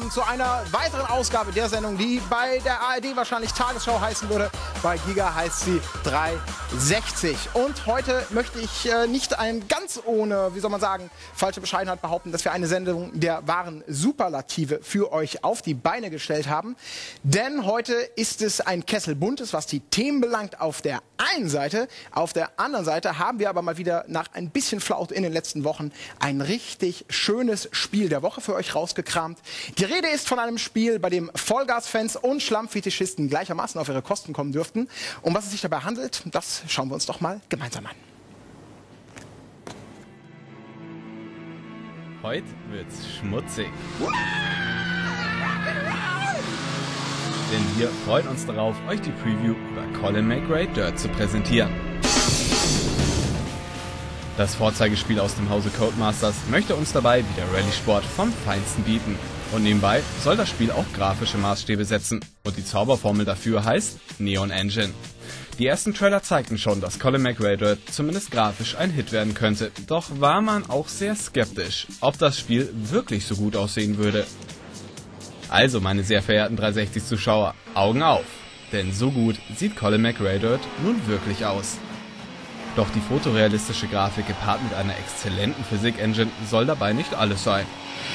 willkommen zu einer weiteren Ausgabe der Sendung, die bei der ARD wahrscheinlich Tagesschau heißen würde. Bei Giga heißt sie 360. Und heute möchte ich nicht ganz ohne, wie soll man sagen, falsche Bescheidenheit behaupten, dass wir eine Sendung der wahren Superlative für euch auf die Beine gestellt haben. Denn heute ist es ein Kessel Buntes, was die Themen belangt, auf der einen Seite. Auf der anderen Seite haben wir aber mal wieder nach ein bisschen Flaut in den letzten Wochen ein richtig schönes Spiel der Woche für euch rausgekramt. Die Rede ist von einem Spiel, bei dem Vollgas-Fans und Schlammfetischisten gleichermaßen auf ihre Kosten kommen dürften. Um was es sich dabei handelt, das schauen wir uns doch mal gemeinsam an. Heute wird's schmutzig. Denn wir freuen uns darauf, euch die Preview über Colin McRae Dirt zu präsentieren. Das Vorzeigespiel aus dem Hause Codemasters möchte uns dabei wieder Rallye-Sport vom Feinsten bieten. Und nebenbei soll das Spiel auch grafische Maßstäbe setzen. Und die Zauberformel dafür heißt Neon Engine. Die ersten Trailer zeigten schon, dass Colin McRae Dirt zumindest grafisch ein Hit werden könnte. Doch war man auch sehr skeptisch, ob das Spiel wirklich so gut aussehen würde. Also, meine sehr verehrten 360-Zuschauer, Augen auf! Denn so gut sieht Colin McRae Dirt nun wirklich aus. Doch die fotorealistische Grafik gepaart mit einer exzellenten Physik-Engine soll dabei nicht alles sein.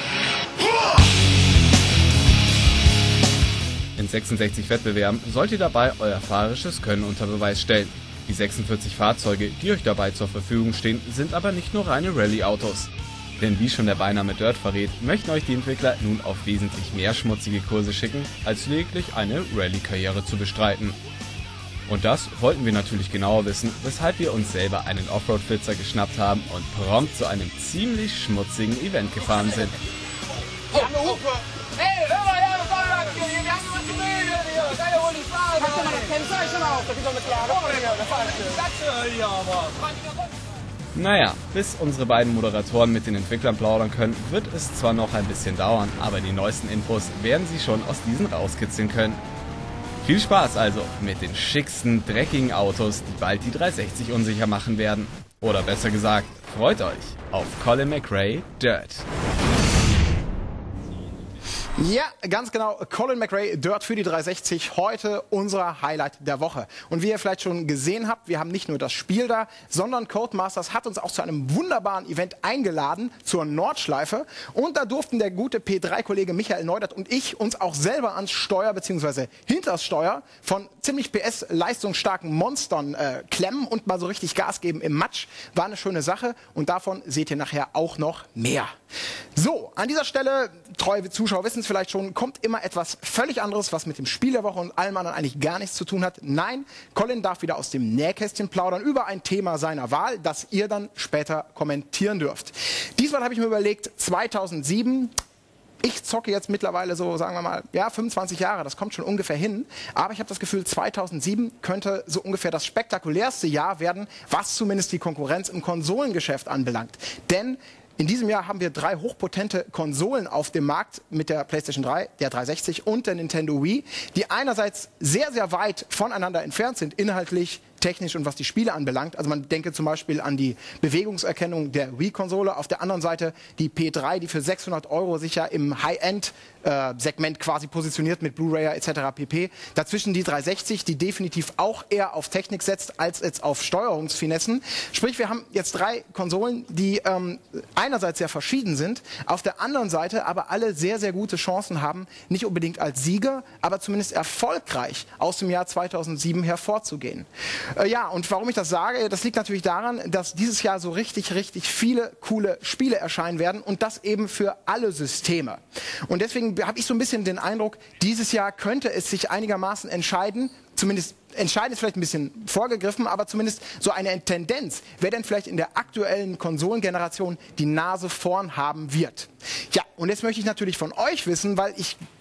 In 66 Wettbewerben sollt ihr dabei euer fahrerisches Können unter Beweis stellen. Die 46 Fahrzeuge, die euch dabei zur Verfügung stehen, sind aber nicht nur reine Rallye-Autos. Denn wie schon der Beiname Dirt verrät, möchten euch die Entwickler nun auf wesentlich mehr schmutzige Kurse schicken, als lediglich eine Rallye-Karriere zu bestreiten. Und das wollten wir natürlich genauer wissen, weshalb wir uns selber einen Offroad-Flitzer geschnappt haben und prompt zu einem ziemlich schmutzigen Event gefahren sind. Hey, hör mal her, Fahrrad hier, wir haben was zu reden hier. Keine Runde fahren. Kannst du mal das Kennzeichen auf, das ist doch mit klar. Das hier aber. Naja, bis unsere beiden Moderatoren mit den Entwicklern plaudern können, wird es zwar noch ein bisschen dauern, aber die neuesten Infos werden sie schon aus diesen rauskitzeln können. Viel Spaß also mit den schicksten, dreckigen Autos, die bald die 360 unsicher machen werden. Oder besser gesagt, freut euch auf Colin McRae Dirt. Ja, ganz genau. Colin McRae Dirt für die 360. Heute unser Highlight der Woche. Und wie ihr vielleicht schon gesehen habt, wir haben nicht nur das Spiel da, sondern Codemasters hat uns auch zu einem wunderbaren Event eingeladen, zur Nordschleife. Und da durften der gute P3-Kollege Michael Neudert und ich uns auch selber ans Steuer bzw. hinters Steuer von ziemlich PS-leistungsstarken Monstern klemmen und mal so richtig Gas geben im Matsch. War eine schöne Sache und davon seht ihr nachher auch noch mehr. So, an dieser Stelle, treue Zuschauer wissen es vielleicht schon, kommt immer etwas völlig anderes, was mit dem Spiel der Woche und allem anderen eigentlich gar nichts zu tun hat. Nein, Colin darf wieder aus dem Nähkästchen plaudern über ein Thema seiner Wahl, das ihr dann später kommentieren dürft. Diesmal habe ich mir überlegt, 2007... Ich zocke jetzt mittlerweile so, sagen wir mal, ja, 25 Jahre, das kommt schon ungefähr hin. Aber ich habe das Gefühl, 2007 könnte so ungefähr das spektakulärste Jahr werden, was zumindest die Konkurrenz im Konsolengeschäft anbelangt. Denn in diesem Jahr haben wir 3 hochpotente Konsolen auf dem Markt mit der PlayStation 3, der 360 und der Nintendo Wii, die einerseits sehr, sehr weit voneinander entfernt sind, inhaltlich, technisch und was die Spiele anbelangt. Also man denke zum Beispiel an die Bewegungserkennung der Wii-Konsole. Auf der anderen Seite die P3, die für 600 € sich ja im High-End-Segment quasi positioniert mit Blu-ray etc. pp. Dazwischen die 360, die definitiv auch eher auf Technik setzt als jetzt auf Steuerungsfinessen. Sprich, wir haben jetzt 3 Konsolen, die einerseits sehr verschieden sind, auf der anderen Seite aber alle sehr, sehr gute Chancen haben, nicht unbedingt als Sieger, aber zumindest erfolgreich aus dem Jahr 2007 hervorzugehen. Ja, und warum ich das sage, das liegt natürlich daran, dass dieses Jahr so richtig, richtig viele coole Spiele erscheinen werden und das eben für alle Systeme. Und deswegen habe ich so ein bisschen den Eindruck, dieses Jahr könnte es sich einigermaßen entscheiden, zumindest entscheiden ist vielleicht ein bisschen vorgegriffen, aber zumindest so eine Tendenz, wer denn vielleicht in der aktuellen Konsolengeneration die Nase vorn haben wird. Ja, und jetzt möchte ich natürlich von euch wissen, weil ich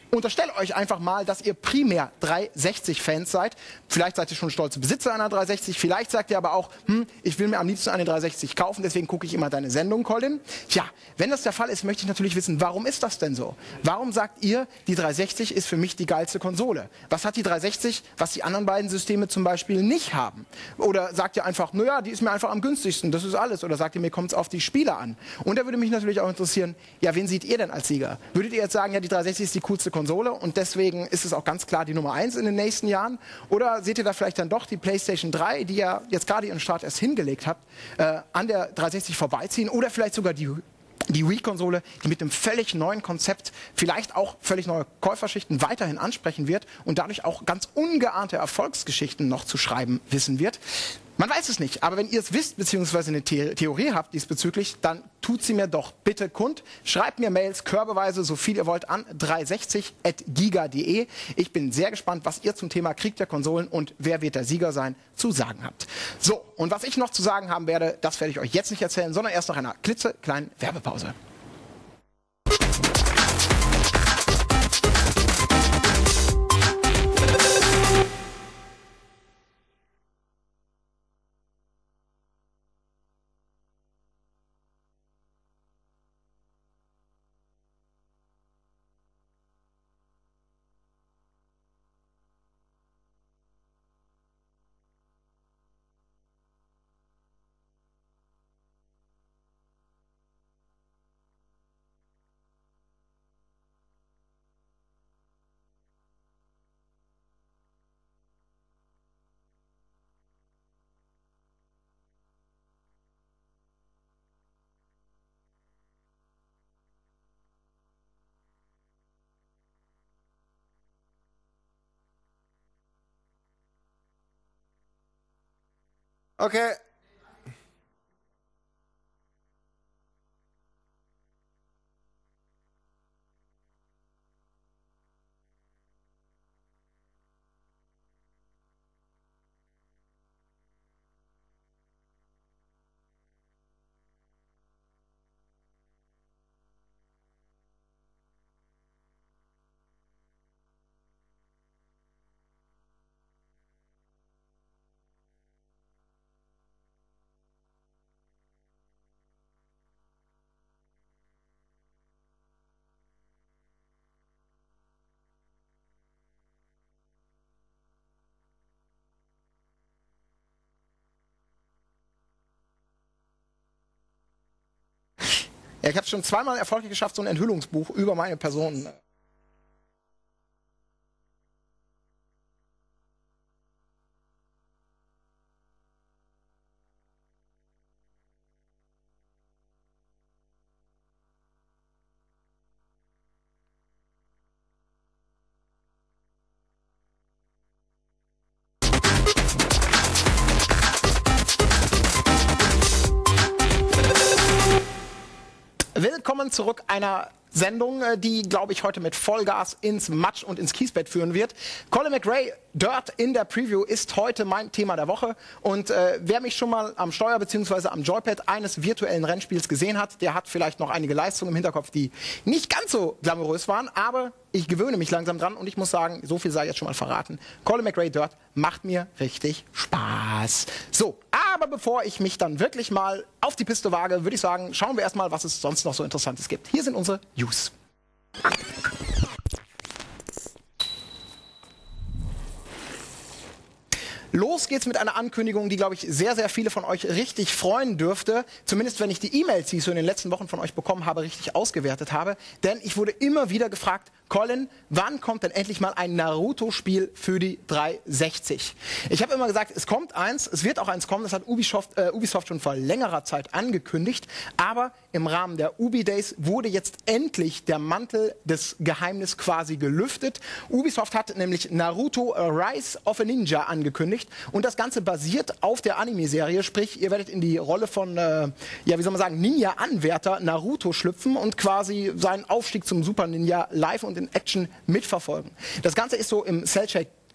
unterstelle euch einfach mal, dass ihr primär 360-Fans seid. Vielleicht seid ihr schon stolze Besitzer einer 360. Vielleicht sagt ihr aber auch, ich will mir am liebsten eine 360 kaufen, deswegen gucke ich immer deine Sendung, Colin. Tja, wenn das der Fall ist, möchte ich natürlich wissen, warum ist das denn so? Warum sagt ihr, die 360 ist für mich die geilste Konsole? Was hat die 360, was die anderen beiden Systeme zum Beispiel nicht haben? Oder sagt ihr einfach, naja, die ist mir einfach am günstigsten, das ist alles. Oder sagt ihr, mir kommt es auf die Spiele an? Und da würde mich natürlich auch interessieren, ja, wen seht ihr denn als Sieger? Würdet ihr jetzt sagen, ja, die 360 ist die coolste Konsole und deswegen ist es auch ganz klar die Nummer 1 in den nächsten Jahren? Oder seht ihr da vielleicht dann doch die PlayStation 3, die ja jetzt gerade ihren Start erst hingelegt habt, an der 360 vorbeiziehen? Oder vielleicht sogar die Wii-Konsole, die mit einem völlig neuen Konzept vielleicht auch völlig neue Käuferschichten weiterhin ansprechen wird und dadurch auch ganz ungeahnte Erfolgsgeschichten noch zu schreiben wissen wird? Man weiß es nicht, aber wenn ihr es wisst, beziehungsweise eine Theorie habt diesbezüglich, dann tut sie mir doch bitte kund. Schreibt mir Mails körbeweise, so viel ihr wollt, an 360@giga.de. Ich bin sehr gespannt, was ihr zum Thema Krieg der Konsolen und wer wird der Sieger sein, zu sagen habt. So, und was ich noch zu sagen haben werde, das werde ich euch jetzt nicht erzählen, sondern erst nach einer klitzekleinen Werbepause. Okay. Ja, ich habe es schon zweimal erfolgreich geschafft, so ein Enthüllungsbuch über meine Person. Willkommen zurück einer Sendung, die, glaube ich, heute mit Vollgas ins Matsch und ins Kiesbett führen wird. Colin McRae, Dirt in der Preview, ist heute mein Thema der Woche. Und wer mich schon mal am Steuer bzw. am Joypad eines virtuellen Rennspiels gesehen hat, der hat vielleicht noch einige Leistungen im Hinterkopf, die nicht ganz so glamourös waren. Aber ich gewöhne mich langsam dran und ich muss sagen, so viel sei jetzt schon mal verraten. Colin McRae Dirt macht mir richtig Spaß. So, aber bevor ich mich dann wirklich mal auf die Piste wage, würde ich sagen, schauen wir erstmal, was es sonst noch so Interessantes gibt. Hier sind unsere News. Los geht's mit einer Ankündigung, die, glaube ich, sehr, sehr viele von euch richtig freuen dürfte. Zumindest, wenn ich die E-Mails, die ich so in den letzten Wochen von euch bekommen habe, richtig ausgewertet habe. Denn ich wurde immer wieder gefragt, Colin, wann kommt denn endlich mal ein Naruto-Spiel für die 360? Ich habe immer gesagt, es kommt eins, es wird auch eins kommen, das hat Ubisoft schon vor längerer Zeit angekündigt. Aber im Rahmen der Ubi Days wurde jetzt endlich der Mantel des Geheimnisses quasi gelüftet. Ubisoft hat nämlich Naruto Rise of a Ninja angekündigt. Und das Ganze basiert auf der Anime-Serie, sprich, ihr werdet in die Rolle von, ja, wie soll man sagen, Ninja-Anwärter Naruto schlüpfen und quasi seinen Aufstieg zum Super Ninja live und in Action mitverfolgen. Das Ganze ist so im Cell-Shade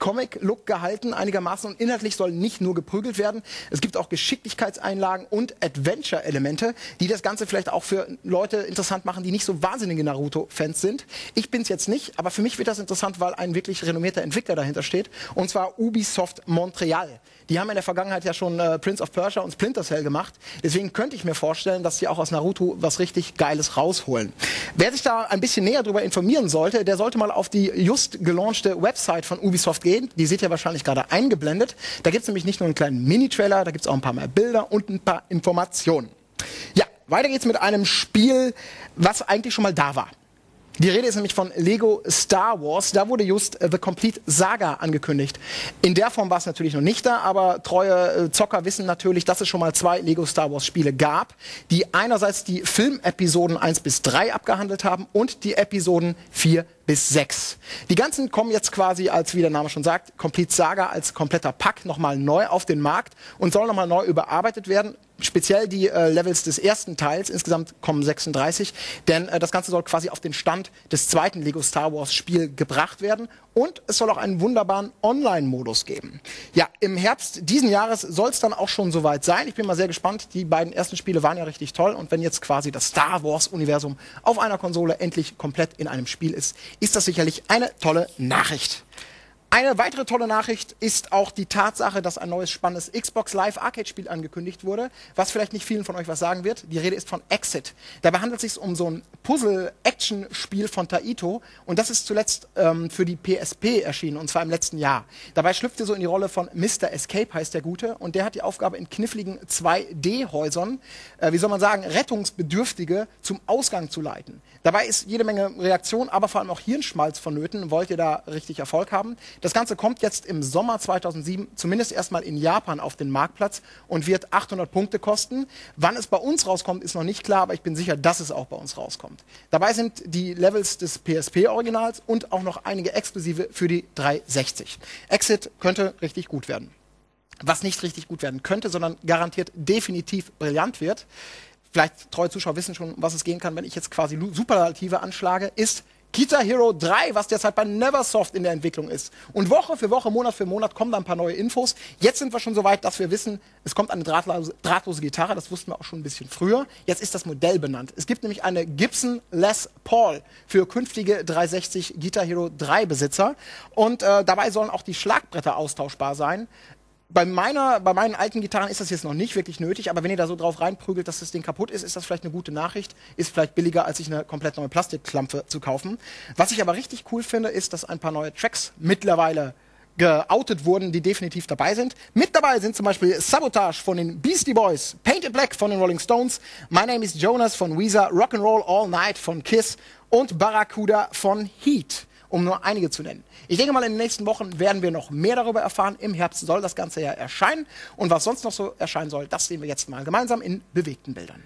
Comic-Look gehalten, einigermaßen, und inhaltlich soll nicht nur geprügelt werden. Es gibt auch Geschicklichkeitseinlagen und Adventure-Elemente, die das Ganze vielleicht auch für Leute interessant machen, die nicht so wahnsinnige Naruto-Fans sind. Ich bin's jetzt nicht, aber für mich wird das interessant, weil ein wirklich renommierter Entwickler dahinter steht, und zwar Ubisoft Montreal. Die haben in der Vergangenheit ja schon Prince of Persia und Splinter Cell gemacht. Deswegen könnte ich mir vorstellen, dass sie auch aus Naruto was richtig Geiles rausholen. Wer sich da ein bisschen näher darüber informieren sollte, der sollte mal auf die just gelaunchte Website von Ubisoft gehen. Die seht ihr wahrscheinlich gerade eingeblendet. Da gibt es nämlich nicht nur einen kleinen Mini-Trailer, da gibt es auch ein paar mehr Bilder und ein paar Informationen. Ja, weiter geht's mit einem Spiel, was eigentlich schon mal da war. Die Rede ist nämlich von Lego Star Wars. Da wurde just The Complete Saga angekündigt. In der Form war es natürlich noch nicht da, aber treue Zocker wissen natürlich, dass es schon mal 2 Lego Star Wars Spiele gab, die einerseits die Filmepisoden 1 bis 3 abgehandelt haben und die Episoden 4 bis 6. Die ganzen kommen jetzt quasi, als wie der Name schon sagt, Complete Saga als kompletter Pack nochmal neu auf den Markt und soll nochmal neu überarbeitet werden. Speziell die Levels des ersten Teils, insgesamt kommen 36, denn das Ganze soll quasi auf den Stand des zweiten Lego Star Wars Spiel gebracht werden, und es soll auch einen wunderbaren Online-Modus geben. Ja, im Herbst diesen Jahres soll es dann auch schon soweit sein. Ich bin mal sehr gespannt, die beiden ersten Spiele waren ja richtig toll, und wenn jetzt quasi das Star Wars-Universum auf einer Konsole endlich komplett in einem Spiel ist, ist das sicherlich eine tolle Nachricht. Eine weitere tolle Nachricht ist auch die Tatsache, dass ein neues spannendes Xbox Live Arcade-Spiel angekündigt wurde, was vielleicht nicht vielen von euch was sagen wird. Die Rede ist von Exit. Dabei handelt es sich um so ein Puzzle-Action-Spiel von Taito, und das ist zuletzt für die PSP erschienen, und zwar im letzten Jahr. Dabei schlüpft ihr so in die Rolle von Mr. Escape, heißt der Gute, und der hat die Aufgabe, in kniffligen 2D-Häusern, wie soll man sagen, Rettungsbedürftige zum Ausgang zu leiten. Dabei ist jede Menge Reaktion, aber vor allem auch Hirnschmalz vonnöten. Wollt ihr da richtig Erfolg haben? Das Ganze kommt jetzt im Sommer 2007 zumindest erstmal in Japan auf den Marktplatz und wird 800 Punkte kosten. Wann es bei uns rauskommt, ist noch nicht klar, aber ich bin sicher, dass es auch bei uns rauskommt. Dabei sind die Levels des PSP-Originals und auch noch einige exklusive für die 360. Exit könnte richtig gut werden. Was nicht richtig gut werden könnte, sondern garantiert definitiv brillant wird, vielleicht treue Zuschauer wissen schon, um was es gehen kann, wenn ich jetzt quasi Superlative anschlage, ist Guitar Hero 3, was derzeit bei Neversoft in der Entwicklung ist. Und Woche für Woche, Monat für Monat kommen da ein paar neue Infos. Jetzt sind wir schon so weit, dass wir wissen, es kommt eine drahtlose Gitarre. Das wussten wir auch schon ein bisschen früher. Jetzt ist das Modell benannt. Es gibt nämlich eine Gibson Les Paul für künftige 360 Guitar Hero 3 Besitzer. Und dabei sollen auch die Schlagbretter austauschbar sein. Bei meinen alten Gitarren ist das jetzt noch nicht wirklich nötig, aber wenn ihr da so drauf reinprügelt, dass das Ding kaputt ist, ist das vielleicht eine gute Nachricht. Ist vielleicht billiger, als sich eine komplett neue Plastikklampe zu kaufen. Was ich aber richtig cool finde, ist, dass ein paar neue Tracks mittlerweile geoutet wurden, die definitiv dabei sind. Mit dabei sind zum Beispiel Sabotage von den Beastie Boys, Painted Black von den Rolling Stones, My Name is Jonas von Weezer, Rock'n'Roll All Night von Kiss und Barracuda von Heat, um nur einige zu nennen. Ich denke mal, in den nächsten Wochen werden wir noch mehr darüber erfahren. Im Herbst soll das Ganze ja erscheinen. Und was sonst noch so erscheinen soll, das sehen wir jetzt mal gemeinsam in bewegten Bildern.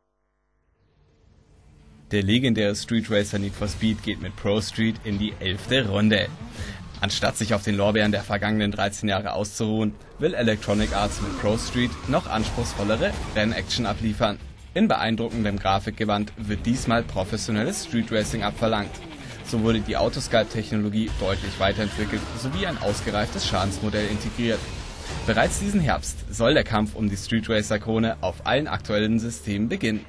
Der legendäre Street Racer Need for Speed geht mit Pro Street in die 11. Runde. Anstatt sich auf den Lorbeeren der vergangenen 13 Jahre auszuruhen, will Electronic Arts mit Pro Street noch anspruchsvollere Rennaction abliefern. In beeindruckendem Grafikgewand wird diesmal professionelles Street Racing abverlangt. So wurde die Autosculpt-Technologie deutlich weiterentwickelt sowie ein ausgereiftes Schadensmodell integriert. Bereits diesen Herbst soll der Kampf um die Street Racer-Krone auf allen aktuellen Systemen beginnen.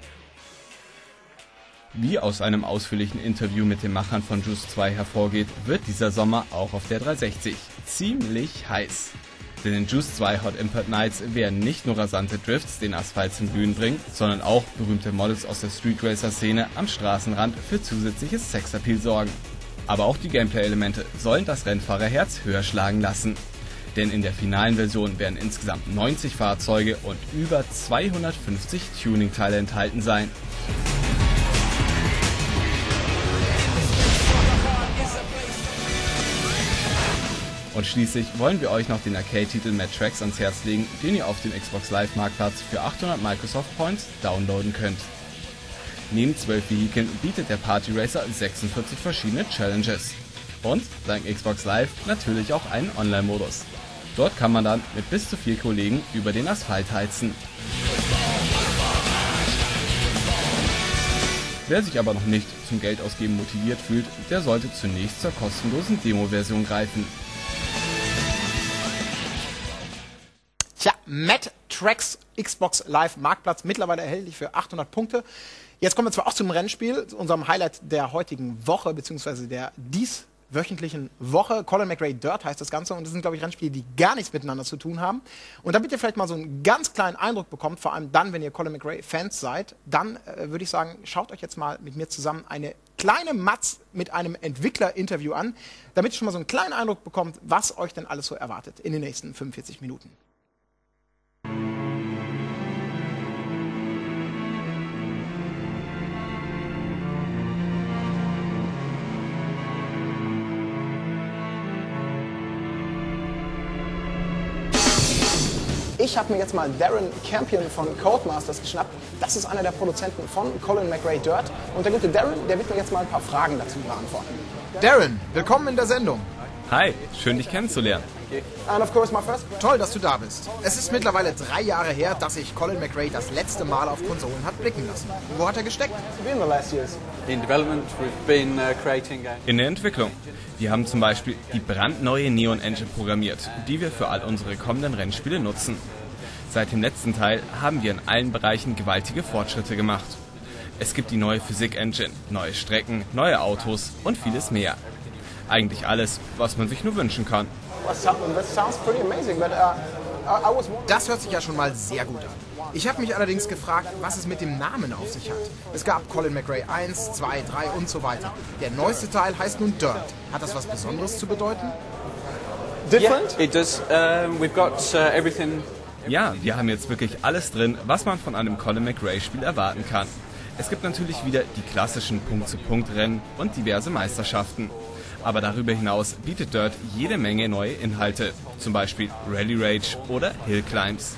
Wie aus einem ausführlichen Interview mit den Machern von Just 2 hervorgeht, wird dieser Sommer auch auf der 360 ziemlich heiß. Denn in Just 2 Hot Impact Nights werden nicht nur rasante Drifts den Asphalt zum Glühen bringen, sondern auch berühmte Models aus der Street Racer Szene am Straßenrand für zusätzliches Sexappeal sorgen. Aber auch die Gameplay-Elemente sollen das Rennfahrerherz höher schlagen lassen. Denn in der finalen Version werden insgesamt 90 Fahrzeuge und über 250 Tuning-Teile enthalten sein. Und schließlich wollen wir euch noch den Arcade-Titel Mad Tracks ans Herz legen, den ihr auf dem Xbox Live Marktplatz für 800 Microsoft Points downloaden könnt. Neben 12 Vehikeln bietet der Party Racer 46 verschiedene Challenges. Und dank Xbox Live natürlich auch einen Online-Modus. Dort kann man dann mit bis zu 4 Kollegen über den Asphalt heizen. Wer sich aber noch nicht zum Geldausgeben motiviert fühlt, der sollte zunächst zur kostenlosen Demo-Version greifen. Mad Tracks Xbox Live Marktplatz, mittlerweile erhältlich für 800 Punkte. Jetzt kommen wir zwar auch zum Rennspiel, zu unserem Highlight der heutigen Woche, beziehungsweise der dieswöchentlichen Woche. Colin McRae Dirt heißt das Ganze und das sind, glaube ich, Rennspiele, die gar nichts miteinander zu tun haben. Und damit ihr vielleicht mal so einen ganz kleinen Eindruck bekommt, vor allem dann, wenn ihr Colin McRae Fans seid, dann würde ich sagen, schaut euch jetzt mal mit mir zusammen eine kleine Matz mit einem Entwickler-Interview an, damit ihr schon mal so einen kleinen Eindruck bekommt, was euch denn alles so erwartet in den nächsten 45 Minuten. Ich habe mir jetzt mal Darren Campion von Codemasters geschnappt. Das ist einer der Produzenten von Colin McRae Dirt. Und der gute Darren, der wird mir jetzt mal ein paar Fragen dazu beantworten. Darren, willkommen in der Sendung. Hi, schön dich kennenzulernen. And of course my first... Toll, dass du da bist. Es ist mittlerweile 3 Jahre her, dass sich Colin McRae das letzte Mal auf Konsolen hat blicken lassen. Wo hat er gesteckt? In development, we've been creating games. In der Entwicklung. Wir haben zum Beispiel die brandneue Neon Engine programmiert, die wir für all unsere kommenden Rennspiele nutzen. Seit dem letzten Teil haben wir in allen Bereichen gewaltige Fortschritte gemacht. Es gibt die neue Physik-Engine, neue Strecken, neue Autos und vieles mehr. Eigentlich alles, was man sich nur wünschen kann. Das hört sich ja schon mal sehr gut an. Ich habe mich allerdings gefragt, was es mit dem Namen auf sich hat. Es gab Colin McRae 1, 2, 3 und so weiter. Der neueste Teil heißt nun Dirt. Hat das was Besonderes zu bedeuten? Different? Yeah, it does. We've got everything. Ja, wir haben jetzt wirklich alles drin, was man von einem Colin McRae-Spiel erwarten kann. Es gibt natürlich wieder die klassischen Punkt-zu-Punkt-Rennen und diverse Meisterschaften. Aber darüber hinaus bietet Dirt jede Menge neue Inhalte, zum Beispiel Rally Rage oder Hill Climbs.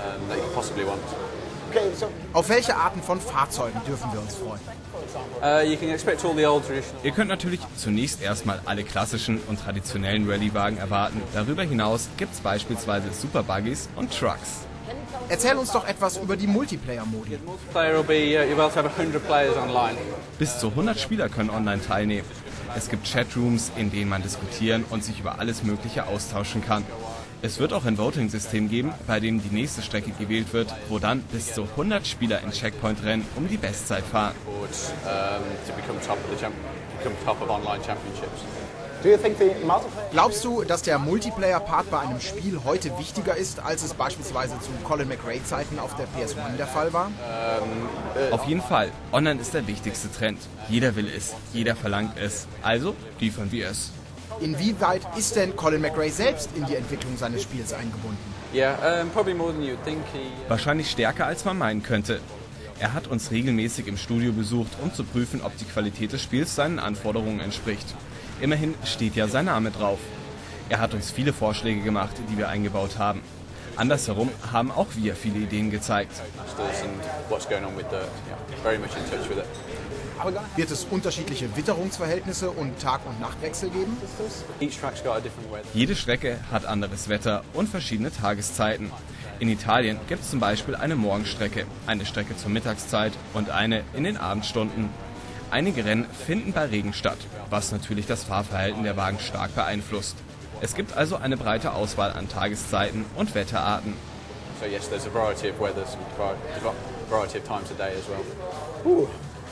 Auf welche Arten von Fahrzeugen dürfen wir uns freuen? You can expect all the old traditional. Ihr könnt natürlich zunächst erstmal alle klassischen und traditionellen Rallye-Wagen erwarten. Darüber hinaus gibt es beispielsweise Super Buggies und Trucks. Erzähl uns doch etwas über die Multiplayer-Modi. Multiplayer will be you'll be able to have 100 players online. Bis zu 100 Spieler können online teilnehmen. Es gibt Chatrooms, in denen man diskutieren und sich über alles Mögliche austauschen kann. Es wird auch ein Voting-System geben, bei dem die nächste Strecke gewählt wird, wo dann bis zu 100 Spieler in Checkpoint-Rennen um die Bestzeit fahren. To become top of online championships. Glaubst du, dass der Multiplayer-Part bei einem Spiel heute wichtiger ist, als es beispielsweise zu Colin McRae-Zeiten auf der PS1 der Fall war? Auf jeden Fall. Online ist der wichtigste Trend. Jeder will es, jeder verlangt es. Also liefern wir es. Inwieweit ist denn Colin McRae selbst in die Entwicklung seines Spiels eingebunden? Yeah, probably more than you would think. Wahrscheinlich stärker, als man meinen könnte. Er hat uns regelmäßig im Studio besucht, um zu prüfen, ob die Qualität des Spiels seinen Anforderungen entspricht. Immerhin steht ja sein Name drauf. Er hat uns viele Vorschläge gemacht, die wir eingebaut haben. Andersherum haben auch wir viele Ideen gezeigt. Wird es unterschiedliche Witterungsverhältnisse und Tag- und Nachtwechsel geben? Jede Strecke hat anderes Wetter und verschiedene Tageszeiten. In Italien gibt es zum Beispiel eine Morgenstrecke, eine Strecke zur Mittagszeit und eine in den Abendstunden. Einige Rennen finden bei Regen statt, was natürlich das Fahrverhalten der Wagen stark beeinflusst. Es gibt also eine breite Auswahl an Tageszeiten und Wetterarten. So yes, there's a variety of weathers and variety of times a day as well.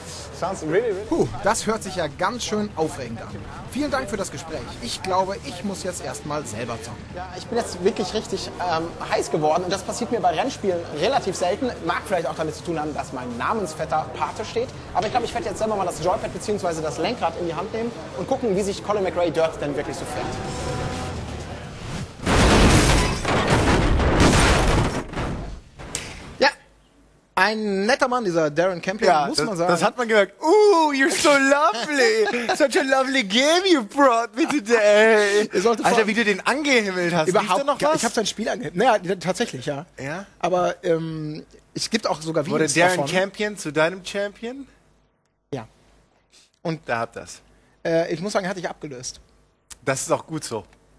Das hört sich ja ganz schön aufregend an. Vielen Dank für das Gespräch. Ich glaube, ich muss jetzt erstmal selber zocken. Ja, ich bin jetzt wirklich richtig heiß geworden und das passiert mir bei Rennspielen relativ selten. Mag vielleicht auch damit zu tun haben, dass mein Namensvetter Pate steht. Aber ich glaube, ich werde jetzt selber mal das Joypad bzw. das Lenkrad in die Hand nehmen und gucken, wie sich Colin McRae Dirt denn wirklich so fährt. Ein netter Mann, dieser Darren Campion, Ja, muss man sagen. das hat man gemerkt. You're so lovely. Such a lovely game you brought me today. Alter, wie du den angehimmelt hast. Liest du noch was? Ich habe sein Spiel angehimmelt. Naja, tatsächlich, ja. Ja? Aber es gibt auch sogar Wurde Videos Darren davon. Campion zu deinem Champion? Ja. Und da habt das. Ich muss sagen, hatte ich abgelöst. Das ist auch gut so.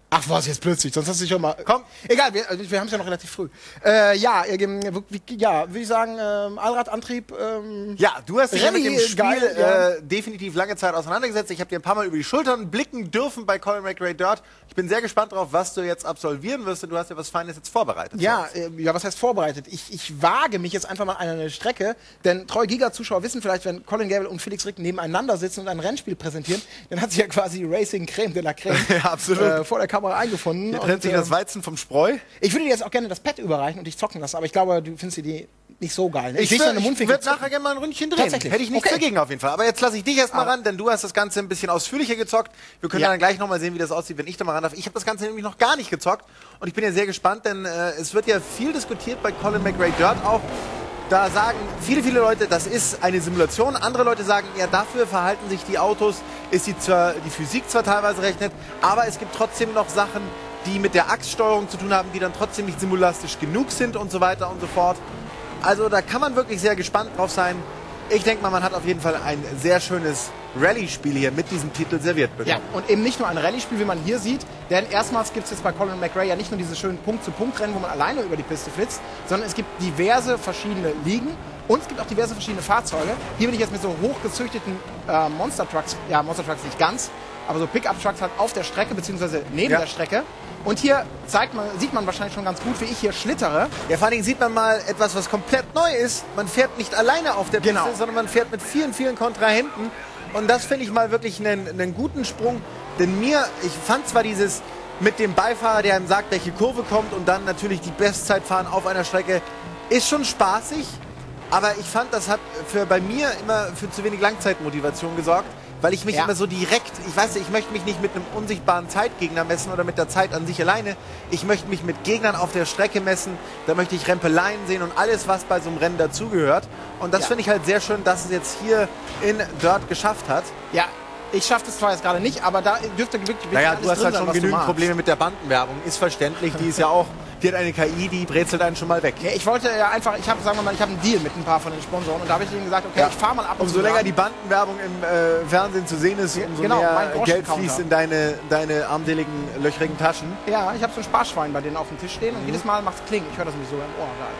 Ach was, jetzt plötzlich, sonst hast du dich schon mal... Komm, egal, wir haben es ja noch relativ früh. Ja, würde ich sagen, Allradantrieb... ja, du hast dich ja mit dem Spiel definitiv lange Zeit auseinandergesetzt. Ich habe dir ein paar Mal über die Schultern blicken dürfen bei Colin McRae Dirt. Ich bin sehr gespannt darauf, was du jetzt absolvieren wirst. Und du hast ja was Feines jetzt vorbereitet. Ja, was heißt vorbereitet? Ich wage mich jetzt einfach mal an eine Strecke, denn treue Giga-Zuschauer wissen vielleicht, wenn Colin Gable und Felix Rick nebeneinander sitzen und ein Rennspiel präsentieren, dann hat sich ja quasi Racing Creme de la Creme ja, absolut. Vor der Kamera eingefunden. Hier trennt sich das Weizen vom Spreu. Ich würde dir jetzt auch gerne das Pad überreichen und dich zocken lassen, aber ich glaube, du findest die nicht so geil. Ne? Ich würde nachher gerne mal ein Ründchen drehen. Tatsächlich. Hätte ich nichts dagegen auf jeden Fall. Aber jetzt lasse ich dich erstmal ran, denn du hast das Ganze ein bisschen ausführlicher gezockt. Wir können dann gleich nochmal sehen, wie das aussieht, wenn ich da mal ran darf. Ich habe das Ganze nämlich noch gar nicht gezockt und ich bin ja sehr gespannt, denn es wird ja viel diskutiert bei Colin McRae Dirt auch. Da sagen viele Leute, das ist eine Simulation. Andere Leute sagen, ja, dafür verhalten sich die Autos, ist die Physik zwar teilweise rechnet, aber es gibt trotzdem noch Sachen, die mit der Achssteuerung zu tun haben, die dann trotzdem nicht simulastisch genug sind und so weiter und so fort. Also da kann man wirklich sehr gespannt drauf sein. Ich denke mal, man hat auf jeden Fall ein sehr schönes Rallye-Spiel hier mit diesem Titel serviert bekommen. Ja, und eben nicht nur ein Rallye-Spiel, wie man hier sieht, denn erstmals gibt es jetzt bei Colin McRae ja nicht nur diese schönen Punkt-zu-Punkt-Rennen, wo man alleine über die Piste flitzt, sondern es gibt diverse verschiedene Ligen und es gibt auch diverse verschiedene Fahrzeuge. Hier bin ich jetzt mit so hochgezüchteten Monster Trucks, ja, Monster Trucks nicht ganz, aber so Pickup-Trucks halt auf der Strecke, beziehungsweise neben der Strecke. Und hier sieht man wahrscheinlich schon ganz gut, wie ich hier schlittere. Ja, vor allen Dingen sieht man mal etwas, was komplett neu ist. Man fährt nicht alleine auf der Piste, sondern man fährt mit vielen Kontrahenten. Und das finde ich mal wirklich einen guten Sprung. Denn ich fand zwar dieses mit dem Beifahrer, der einem sagt, welche Kurve kommt und dann natürlich die Bestzeit fahren auf einer Strecke, ist schon spaßig. Aber ich fand, das hat bei mir immer für zu wenig Langzeitmotivation gesorgt. Weil ich mich immer so direkt, ich weiß nicht, ich möchte mich nicht mit einem unsichtbaren Zeitgegner messen oder mit der Zeit an sich alleine. Ich möchte mich mit Gegnern auf der Strecke messen. Da möchte ich Rempeleien sehen und alles, was bei so einem Rennen dazugehört. Und das finde ich halt sehr schön, dass es jetzt hier in Dirt geschafft hat. Ja, ich schaffe das zwar jetzt gerade nicht, aber da dürfte wirklich naja, du hast halt schon genügend Probleme mit der Bandenwerbung. Ist verständlich, die ist ja auch... Die hat eine KI, die brezelt einen schon mal weg. Ja, ich wollte ja einfach, sagen wir mal, ich habe einen Deal mit ein paar von den Sponsoren und da habe ich denen gesagt, okay, ich fahre mal ab und umso länger die Bandenwerbung im Fernsehen zu sehen ist, umso mehr Geld fließt in deine armseligen, löchrigen Taschen. Ja, ich habe so ein Sparschwein bei denen auf dem Tisch stehen und jedes Mal macht es Kling. Ich höre das nämlich so im Ohr. Geil.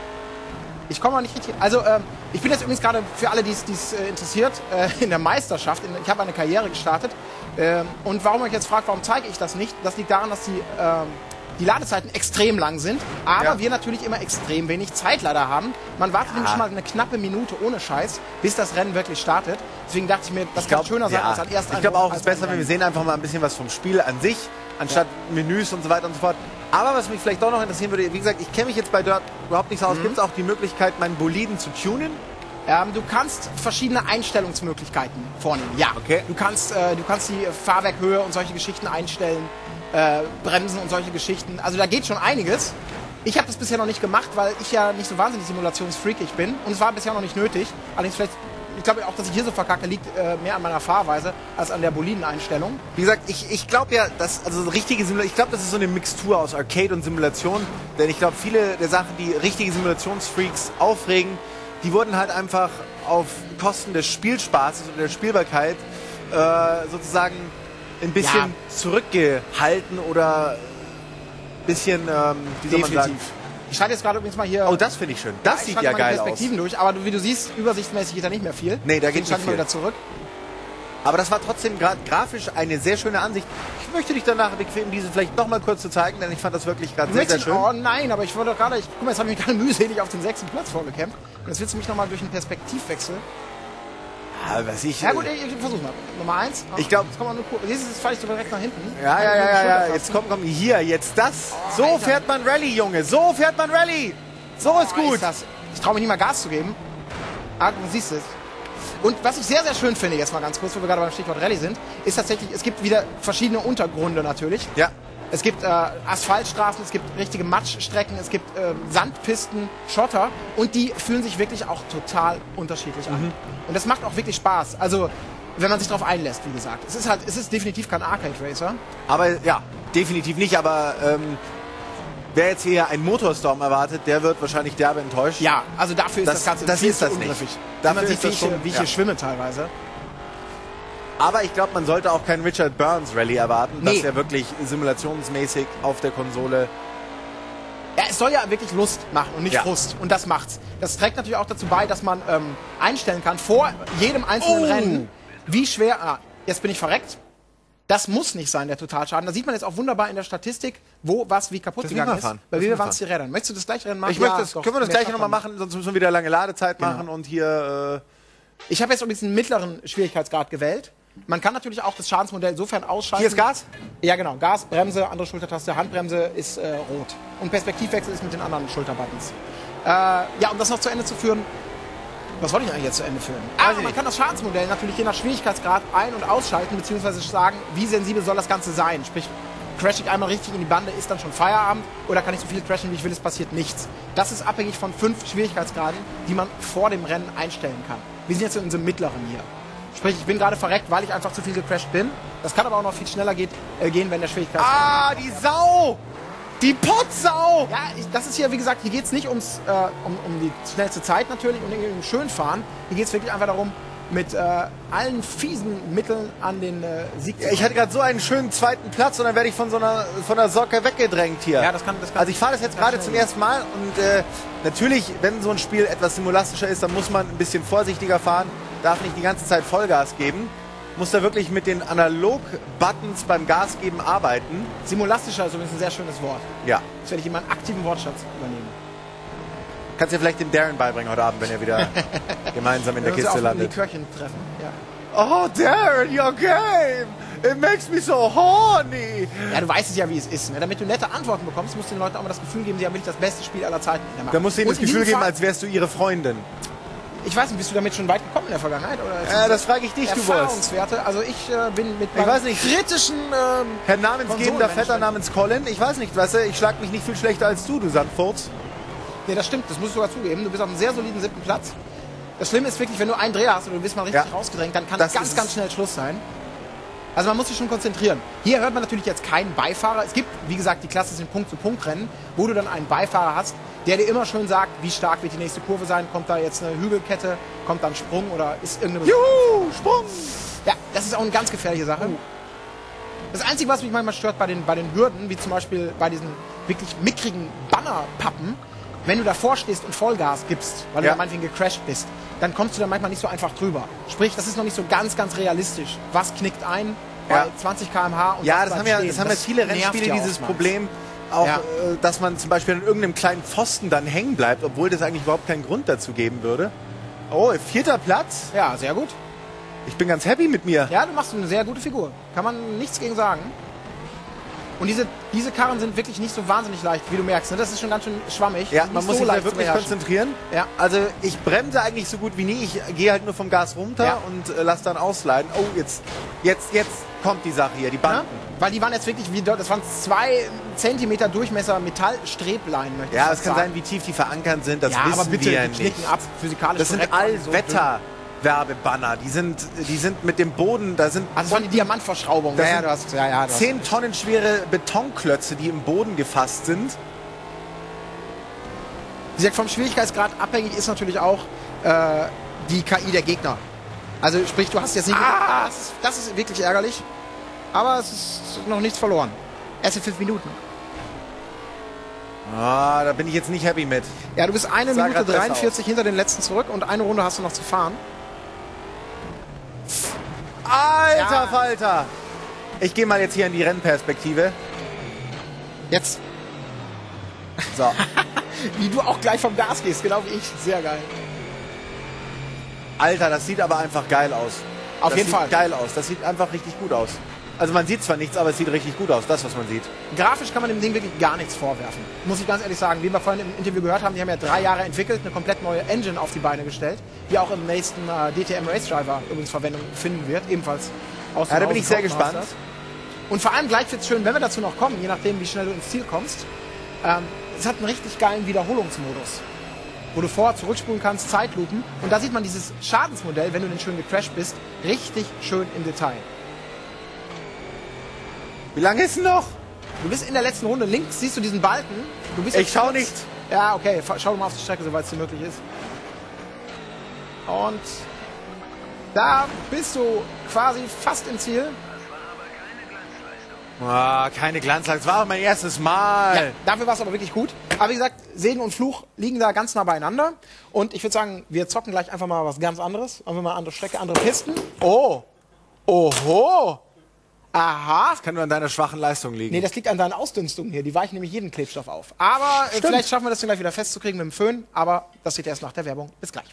Ich komme mal nicht richtig. Also, ich bin jetzt übrigens gerade für alle, die es interessiert, in der Meisterschaft. Ich habe eine Karriere gestartet. Und warum ich jetzt fragt, warum zeige ich das nicht? Das liegt daran, dass die Ladezeiten extrem lang sind, aber wir natürlich immer extrem wenig Zeit leider haben. Man wartet nämlich schon mal eine knappe Minute ohne Scheiß, bis das Rennen wirklich startet. Deswegen dachte ich mir, das kann schöner sein als an erst. Ich glaube auch, es ist besser, wenn wir sehen einfach mal ein bisschen was vom Spiel an sich, anstatt Menüs und so weiter und so fort. Aber was mich vielleicht doch noch interessieren würde, wie gesagt, ich kenne mich jetzt bei Dirt überhaupt nicht so aus. Gibt es auch die Möglichkeit, meinen Boliden zu tunen? Du kannst verschiedene Einstellungsmöglichkeiten vornehmen. Ja, okay. Du kannst die Fahrwerkhöhe und solche Geschichten einstellen. Bremsen und solche Geschichten. Also da geht schon einiges. Ich habe das bisher noch nicht gemacht, weil ich ja nicht so wahnsinnig simulationsfreakig bin. Und es war bisher noch nicht nötig. Allerdings vielleicht, ich glaube auch, dass ich hier so verkacke, liegt mehr an meiner Fahrweise als an der Bolideneinstellung. Wie gesagt, ich glaube ja, dass richtige Simulation, ich glaube, das ist so eine Mixtur aus Arcade und Simulation. Denn ich glaube, viele der Sachen, die richtige Simulationsfreaks aufregen, die wurden halt einfach auf Kosten des Spielspaßes oder der Spielbarkeit sozusagen ein bisschen zurückgehalten oder ein bisschen, wie soll man sagen? Ich schalte jetzt gerade übrigens mal hier... Oh, das finde ich schön. Das sieht ja geil aus. Perspektiven durch, aber wie du siehst, übersichtsmäßig geht da nicht mehr viel. Nee, da geht nicht viel. Wieder zurück. Aber das war trotzdem grafisch eine sehr schöne Ansicht. Ich möchte dich danach bequemen, diese vielleicht noch mal kurz zu zeigen, denn ich fand das wirklich gerade sehr, sehr schön. Oh nein, aber ich wollte doch gerade... Guck mal, jetzt habe ich mich gerade mühselig auf den 6. Platz vorgekämpft. Und jetzt willst du mich noch mal durch einen Perspektivwechsel... Ja gut, ich versuche mal. Nummer 1. Ich glaube... Jetzt fahre ich so direkt nach hinten. Ja. Jetzt komm, hier, jetzt das. Oh, so Alter. Fährt man Rallye, Junge. So fährt man Rallye. So ist gut. Ich traue mich nicht mal Gas zu geben. Ah, du siehst es. Und was ich sehr, sehr schön finde, jetzt mal ganz kurz, wo wir gerade beim Stichwort Rallye sind, ist tatsächlich, es gibt wieder verschiedene Untergründe natürlich. Ja. Es gibt Asphaltstraßen, es gibt richtige Matschstrecken, es gibt Sandpisten, Schotter und die fühlen sich wirklich auch total unterschiedlich an. Und das macht auch wirklich Spaß. Also, wenn man sich darauf einlässt, wie gesagt. Es ist definitiv kein Arcade Racer. Aber ja, definitiv nicht, aber wer jetzt hier einen Motorstorm erwartet, der wird wahrscheinlich derbe enttäuscht. Ja, also dafür ist das Ganze viel zu ungriffig. Dafür ist das schon, wie ich hier schwimme teilweise. Aber ich glaube, man sollte auch kein Richard Burns Rally erwarten. Nee. Das ist ja wirklich simulationsmäßig auf der Konsole. Ja, es soll ja wirklich Lust machen und nicht Ja. Frust. Und das macht's. Das trägt natürlich auch dazu bei, dass man einstellen kann, vor jedem einzelnen Rennen, wie schwer... jetzt bin ich verreckt. Das muss nicht sein, der Totalschaden. Da sieht man jetzt auch wunderbar in der Statistik, wo was wie kaputt gegangen ist. Bei wie waren es die Räder? Möchtest du das gleiche Rennen machen? Ich möchte Ja, das, doch. können wir das Mehr gleich schafft nochmal man machen, sonst müssen wir wieder lange Ladezeit machen und hier... Ich habe jetzt übrigens einen mittleren Schwierigkeitsgrad gewählt. Man kann natürlich auch das Schadensmodell insofern ausschalten. Hier ist Gas? Ja, genau. Gas, Bremse, andere Schultertaste, Handbremse ist rot. Und Perspektivwechsel ist mit den anderen Schulterbuttons. Ja, um das noch zu Ende zu führen, was wollte ich eigentlich jetzt zu Ende führen? Man kann das Schadensmodell natürlich je nach Schwierigkeitsgrad ein- und ausschalten, beziehungsweise sagen, wie sensibel soll das Ganze sein. Sprich, crash ich einmal richtig in die Bande, ist dann schon Feierabend, oder kann ich so viel crashen, wie ich will, es passiert nichts. Das ist abhängig von 5 Schwierigkeitsgraden, die man vor dem Rennen einstellen kann. Wir sind jetzt in unserem mittleren hier. Sprich, ich bin gerade verreckt, weil ich einfach zu viel gecrashed bin. Das kann aber auch noch viel schneller gehen, wenn der Schwierigkeitsgrad... Ah, die Sau! Die Potsau! Ja, das ist hier, wie gesagt, hier geht es nicht um die schnellste Zeit natürlich und um schön fahren. Hier geht es wirklich einfach darum, mit allen fiesen Mitteln an den Sieg zu kommen. Ich hatte gerade so einen schönen zweiten Platz und dann werde ich von der Socke weggedrängt hier. Ja, das kann Also ich fahre das jetzt gerade zum ersten Mal und natürlich, wenn so ein Spiel etwas simulastischer ist, dann muss man ein bisschen vorsichtiger fahren, darf nicht die ganze Zeit Vollgas geben, muss da wirklich mit den Analog-Buttons beim Gas geben arbeiten. Simulastischer ist übrigens ein sehr schönes Wort. Ja. Das werde ich in meinen aktiven Wortschatz übernehmen. Kannst du vielleicht dem Darren beibringen heute Abend, wenn er wieder gemeinsam in der Wir Kiste uns auf landet. Likörchen treffen. Ja. Oh, Darren, your game! It makes me so horny! Ja, du weißt es ja, wie es ist. Ne? Damit du nette Antworten bekommst, musst du den Leuten auch mal das Gefühl geben, sie haben wirklich das beste Spiel aller Zeiten. Da musst du ihnen Und das in Gefühl diesem geben, Fall- als wärst du ihre Freundin. Ich weiß nicht, bist du damit schon weit gekommen in der Vergangenheit? Oder Das frage ich dich, du Boss. Erfahrungswerte. Also ich bin mit Ich weiß nicht. kritischen... Herr namensgebender Vetter namens Colin, ich weiß nicht, weißt du, ich schlag mich nicht viel schlechter als du Sandfurz. Nee, das stimmt, das musst du sogar zugeben. Du bist auf einem sehr soliden 7. Platz. Das Schlimme ist wirklich, wenn du einen Dreher hast und du bist mal richtig rausgedrängt, dann kann Das ganz, ist- ganz schnell Schluss sein. Also man muss sich schon konzentrieren. Hier hört man natürlich jetzt keinen Beifahrer. Es gibt, wie gesagt, die klassischen Punkt-zu-Punkt-Rennen, wo du dann einen Beifahrer hast, der dir immer schön sagt, wie stark wird die nächste Kurve sein, kommt da jetzt eine Hügelkette, kommt da ein Sprung oder ist irgendeine... Juhu, Sprung! Ja, das ist auch eine ganz gefährliche Sache. Das Einzige, was mich manchmal stört bei den Hürden, wie zum Beispiel bei diesen wirklich mickrigen Bannerpappen, wenn du davor stehst und Vollgas gibst, weil du da meinetwegen gecrashed bist, dann kommst du da manchmal nicht so einfach drüber. Sprich, das ist noch nicht so ganz, ganz realistisch. Was knickt ein bei 20 km/h und Ja, was das haben bleibt ja stehen? viele nervt Rennspiele, ja dieses oftmals. Problem, auch, Ja. dass man zum Beispiel an irgendeinem kleinen Pfosten dann hängen bleibt, obwohl das eigentlich überhaupt keinen Grund dazu geben würde. Oh, 4. Platz. Ja, sehr gut. Ich bin ganz happy mit mir. Ja, du machst eine sehr gute Figur. Kann man nichts gegen sagen. Und diese Karren sind wirklich nicht so wahnsinnig leicht, wie du merkst. Ne? Das ist schon ganz schön schwammig. Ja, Nicht man muss so sich da leicht zu wirklich beherrschen. konzentrieren. Ja. Also ich bremse eigentlich so gut wie nie. Ich gehe halt nur vom Gas runter Ja. und lass dann ausleiten. Oh, jetzt kommt die Sache hier, die Banden. Ja? Weil die waren jetzt wirklich, das waren 2 Zentimeter Durchmesser Metallstreblein, möchte ich Ja, fast es kann sagen. sein, wie tief die verankert sind, das Ja, wissen aber bitte, wir die nicht. knicken ab, physikalisch Das sind korrekt, so dünn. Allwetterwerbebanner. Die sind mit dem Boden, da sind Also das waren die Diamantverschraubungen. Das Ja, sind du hast, du hast 10 Tonnen schwere Betonklötze, die im Boden gefasst sind. Wie gesagt, vom Schwierigkeitsgrad abhängig ist natürlich auch die KI der Gegner. Also sprich, du hast jetzt nicht... Das ist wirklich ärgerlich. Aber es ist noch nichts verloren. Erste 5 Minuten. Ah, da bin ich jetzt nicht happy mit. Ja, du bist 1 Sah Minute grad besser 43 hinter den letzten zurück und eine Runde hast du noch zu fahren. Alter Ja. Falter! Ich gehe mal jetzt hier in die Rennperspektive. Jetzt, So. wie du auch gleich vom Gas gehst, genau wie ich. Sehr geil. Alter, das sieht aber einfach geil aus. Auf jeden Fall. Das sieht geil aus. Das sieht einfach richtig gut aus. Also man sieht zwar nichts, aber es sieht richtig gut aus, das, was man sieht. Grafisch kann man dem Ding wirklich gar nichts vorwerfen. Muss ich ganz ehrlich sagen. Wie wir vorhin im Interview gehört haben, die haben ja 3 Jahre entwickelt, eine komplett neue Engine auf die Beine gestellt, die auch im nächsten DTM Race Driver übrigens Verwendung finden wird, ebenfalls aus dem Ja, da bin Hause ich sehr Codemasters. gespannt. Und vor allem gleich wird es schön, wenn wir dazu noch kommen, je nachdem, wie schnell du ins Ziel kommst. Es hat einen richtig geilen Wiederholungsmodus, wo du vor- zurückspulen kannst, Zeitlupen. Und da sieht man dieses Schadensmodell, wenn du denn schön gecrashed bist, richtig schön im Detail. Wie lange ist denn noch? Du bist in der letzten Runde. Links siehst du diesen Balken. Du bist Ich jetzt schau kurz- nicht. Ja, okay. Schau mal auf die Strecke, soweit es dir möglich ist. Und Da bist du quasi fast im Ziel. Keine Glanzleistung. Das war auch mein erstes Mal. Ja, dafür war es aber wirklich gut. Aber wie gesagt, Segen und Fluch liegen da ganz nah beieinander. Und ich würde sagen, wir zocken gleich einfach mal was ganz anderes. Einfach mal andere Strecke, andere Pisten. Oh. Oho. Aha. Das kann nur an deiner schwachen Leistung liegen. Nee, das liegt an deinen Ausdünstungen hier. Die weichen nämlich jeden Klebstoff auf. Aber vielleicht schaffen wir das dann gleich wieder festzukriegen mit dem Föhn. Aber das seht ihr erst nach der Werbung. Bis gleich.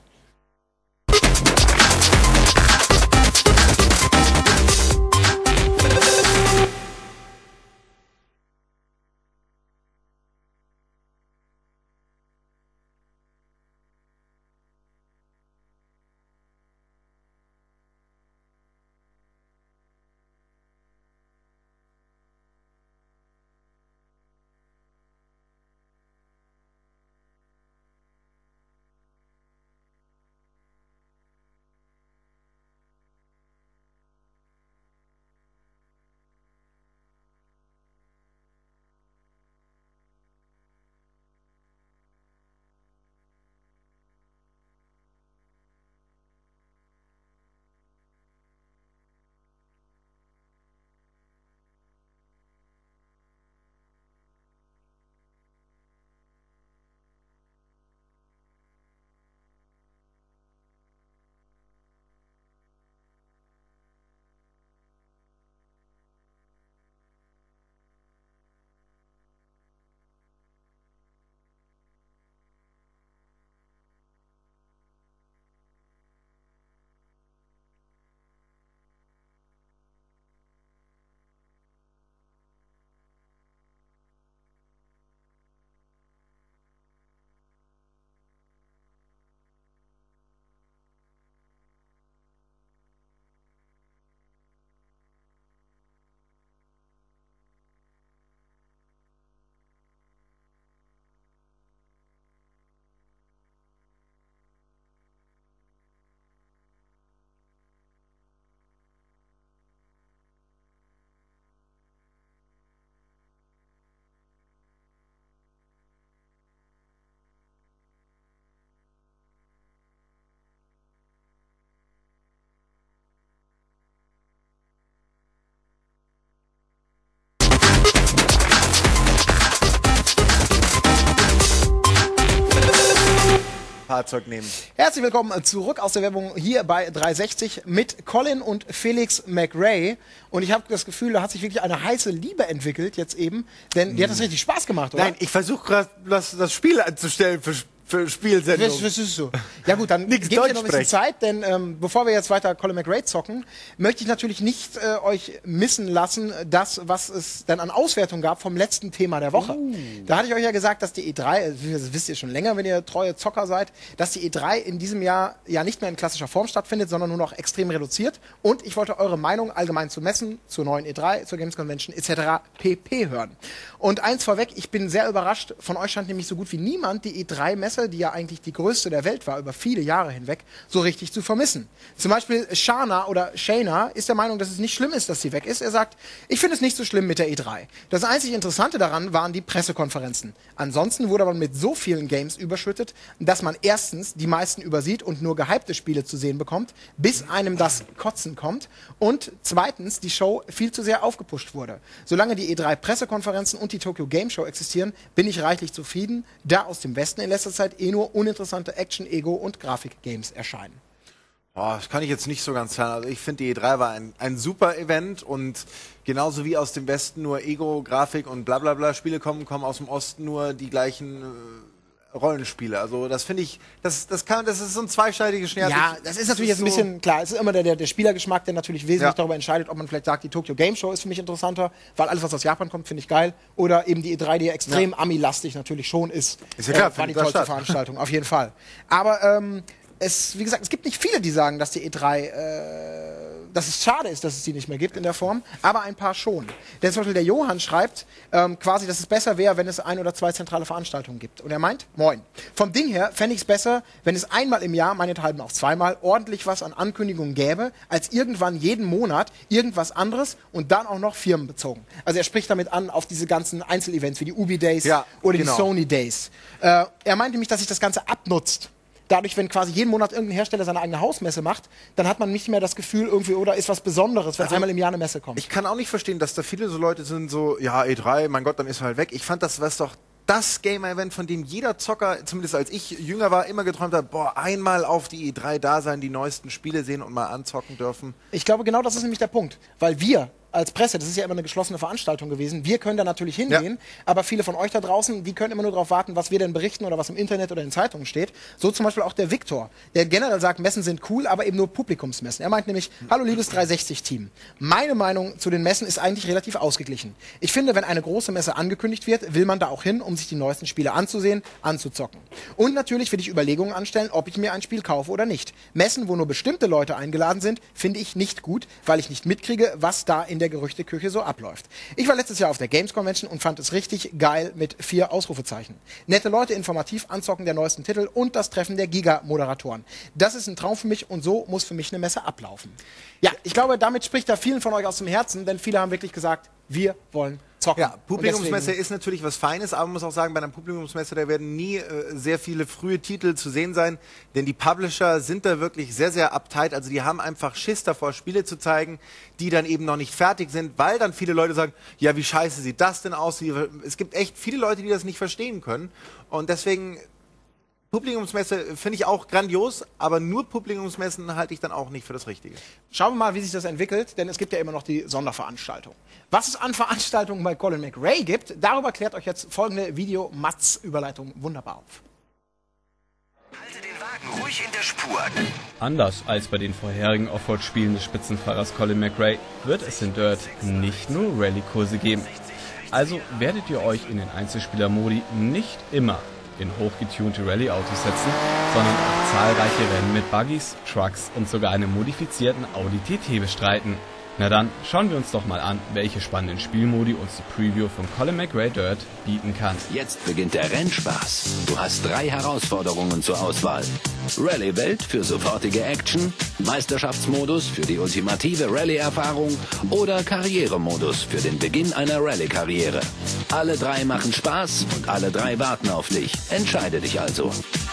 Fahrzeug nehmen. Herzlich willkommen zurück aus der Werbung hier bei 360 mit Colin und Felix McRae. Und ich habe das Gefühl, da hat sich wirklich eine heiße Liebe entwickelt jetzt eben. Denn die hat das richtig Spaß gemacht, oder? Nein, ich versuche gerade das Spiel anzustellen für Spielsendung. Was ist so? Ja gut, dann Nix geben wir Deutsch noch ein bisschen Zeit, denn bevor wir jetzt weiter Colin McRae zocken, möchte ich natürlich nicht euch missen lassen, das, was es dann an Auswertung gab vom letzten Thema der Woche. Da hatte ich euch ja gesagt, dass die E3, das wisst ihr schon länger, wenn ihr treue Zocker seid, dass die E3 in diesem Jahr ja nicht mehr in klassischer Form stattfindet, sondern nur noch extrem reduziert. Und ich wollte eure Meinung allgemein zu Messen, zur neuen E3, zur Games Convention etc. pp. Hören. Und eins vorweg, ich bin sehr überrascht, von euch scheint nämlich so gut wie niemand die E3-Messe, die ja eigentlich die größte der Welt war, über viele Jahre hinweg, so richtig zu vermissen. Zum Beispiel Shana ist der Meinung, dass es nicht schlimm ist, dass sie weg ist. Er sagt, ich finde es nicht so schlimm mit der E3. Das einzig Interessante daran waren die Pressekonferenzen. Ansonsten wurde man mit so vielen Games überschüttet, dass man erstens die meisten übersieht und nur gehypte Spiele zu sehen bekommt, bis einem das Kotzen kommt, und zweitens die Show viel zu sehr aufgepusht wurde. Solange die E3-Pressekonferenzen und die Tokyo Game Show existieren, bin ich reichlich zufrieden, da aus dem Westen in letzter Zeit nur uninteressante Action-, Ego- und Grafik-Games erscheinen. Das kann ich jetzt nicht so ganz sagen. Also ich finde, die E3 war ein super Event, und genauso wie aus dem Westen nur Ego, Grafik und blablabla Spiele kommen aus dem Osten nur die gleichen Rollenspiele. Also das finde ich, das ist so ein zweischneidiges Schwert. Ja, das ist natürlich jetzt ein bisschen, klar, es ist immer der Spielergeschmack, der natürlich wesentlich darüber entscheidet, ob man vielleicht sagt, die Tokyo Game Show ist für mich interessanter, weil alles, was aus Japan kommt, finde ich geil. Oder eben die E3, die ja extrem Ami-lastig natürlich schon ist. Ist ja klar, war die tollste Veranstaltung, auf jeden Fall. Aber wie gesagt, es gibt nicht viele, die sagen, dass die E3, dass es schade ist, dass es die nicht mehr gibt in der Form, aber ein paar schon. Denn zum Beispiel der Johann schreibt quasi, dass es besser wäre, wenn es 1 oder 2 zentrale Veranstaltungen gibt. Und er meint, moin, vom Ding her fände ich es besser, wenn es einmal im Jahr, meinethalben auch zweimal, ordentlich was an Ankündigungen gäbe, als irgendwann jeden Monat irgendwas anderes und dann auch noch firmenbezogen. Also er spricht damit an auf diese ganzen Einzelevents wie die Ubi Days oder die Sony Days. Er meint nämlich, dass sich das Ganze abnutzt. dadurch, wenn quasi jeden Monat irgendein Hersteller seine eigene Hausmesse macht, dann hat man nicht mehr das Gefühl, irgendwie, oder ist was Besonderes, wenn einmal im Jahr eine Messe kommt. Ich kann auch nicht verstehen, dass da viele so Leute sind, so, ja, E3, mein Gott, dann ist er halt weg. Ich fand, das war doch das Gamer-Event, von dem jeder Zocker, zumindest als ich jünger war, immer geträumt hat, boah, einmal auf die E3 da sein, die neuesten Spiele sehen und mal anzocken dürfen. Ich glaube, genau das ist nämlich der Punkt. Weil wir als Presse, das ist ja immer eine geschlossene Veranstaltung gewesen, wir können da natürlich hingehen, aber viele von euch da draußen, die können immer nur darauf warten, was wir denn berichten oder was im Internet oder in Zeitungen steht. So zum Beispiel auch der Viktor, der generell sagt, Messen sind cool, aber eben nur Publikumsmessen. Er meint nämlich, hallo liebes 360-Team, meine Meinung zu den Messen ist eigentlich relativ ausgeglichen. Ich finde, wenn eine große Messe angekündigt wird, will man da auch hin, um sich die neuesten Spiele anzusehen, anzuzocken. Und natürlich will ich Überlegungen anstellen, ob ich mir ein Spiel kaufe oder nicht. Messen, wo nur bestimmte Leute eingeladen sind, finde ich nicht gut, weil ich nicht mitkriege, was da in der Gerüchteküche so abläuft. Ich war letztes Jahr auf der Games Convention und fand es richtig geil mit 4 Ausrufezeichen. Nette Leute, informativ anzocken der neuesten Titel und das Treffen der Giga-Moderatoren. Das ist ein Traum für mich und so muss für mich eine Messe ablaufen. Ja, ich glaube, damit spricht da vielen von euch aus dem Herzen, denn viele haben wirklich gesagt, wir wollen zocken. Ja, Publikumsmesse ist natürlich was Feines, aber man muss auch sagen, bei einer Publikumsmesse, da werden nie sehr viele frühe Titel zu sehen sein, denn die Publisher sind da wirklich sehr, sehr uptight, also die haben einfach Schiss davor, Spiele zu zeigen, die dann eben noch nicht fertig sind, weil dann viele Leute sagen, ja, wie scheiße sieht das denn aus? Es gibt echt viele Leute, die das nicht verstehen können und deswegen Publikumsmesse finde ich auch grandios, aber nur Publikumsmessen halte ich dann auch nicht für das Richtige. Schauen wir mal, wie sich das entwickelt, denn es gibt ja immer noch die Sonderveranstaltung. Was es an Veranstaltungen bei Colin McRae gibt, darüber klärt euch jetzt folgende Video-Matz-Überleitung wunderbar auf. Halte den Wagen ruhig in der Spur. Anders als bei den vorherigen Offroad-Spielen des Spitzenfahrers Colin McRae wird es in Dirt nicht nur Rallye-Kurse geben. Also werdet ihr euch in den Einzelspieler-Modi nicht immer in hochgetunte Rallye-Autos setzen, sondern auch zahlreiche Rennen mit Buggies, Trucks und sogar einem modifizierten Audi TT bestreiten. Na dann, schauen wir uns doch mal an, welche spannenden Spielmodi uns die Preview von Colin McRae Dirt bieten kann. Jetzt beginnt der Rennspaß. Du hast 3 Herausforderungen zur Auswahl. Rallye-Welt für sofortige Action, Meisterschaftsmodus für die ultimative Rallye-Erfahrung oder Karrieremodus für den Beginn einer Rallye-Karriere. Alle 3 machen Spaß und alle 3 warten auf dich. Entscheide dich also.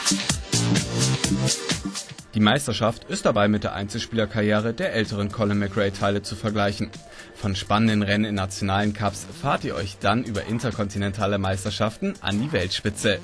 Die Meisterschaft ist dabei mit der Einzelspielerkarriere der älteren Colin McRae-Teile zu vergleichen. Von spannenden Rennen in nationalen Cups fahrt ihr euch dann über interkontinentale Meisterschaften an die Weltspitze.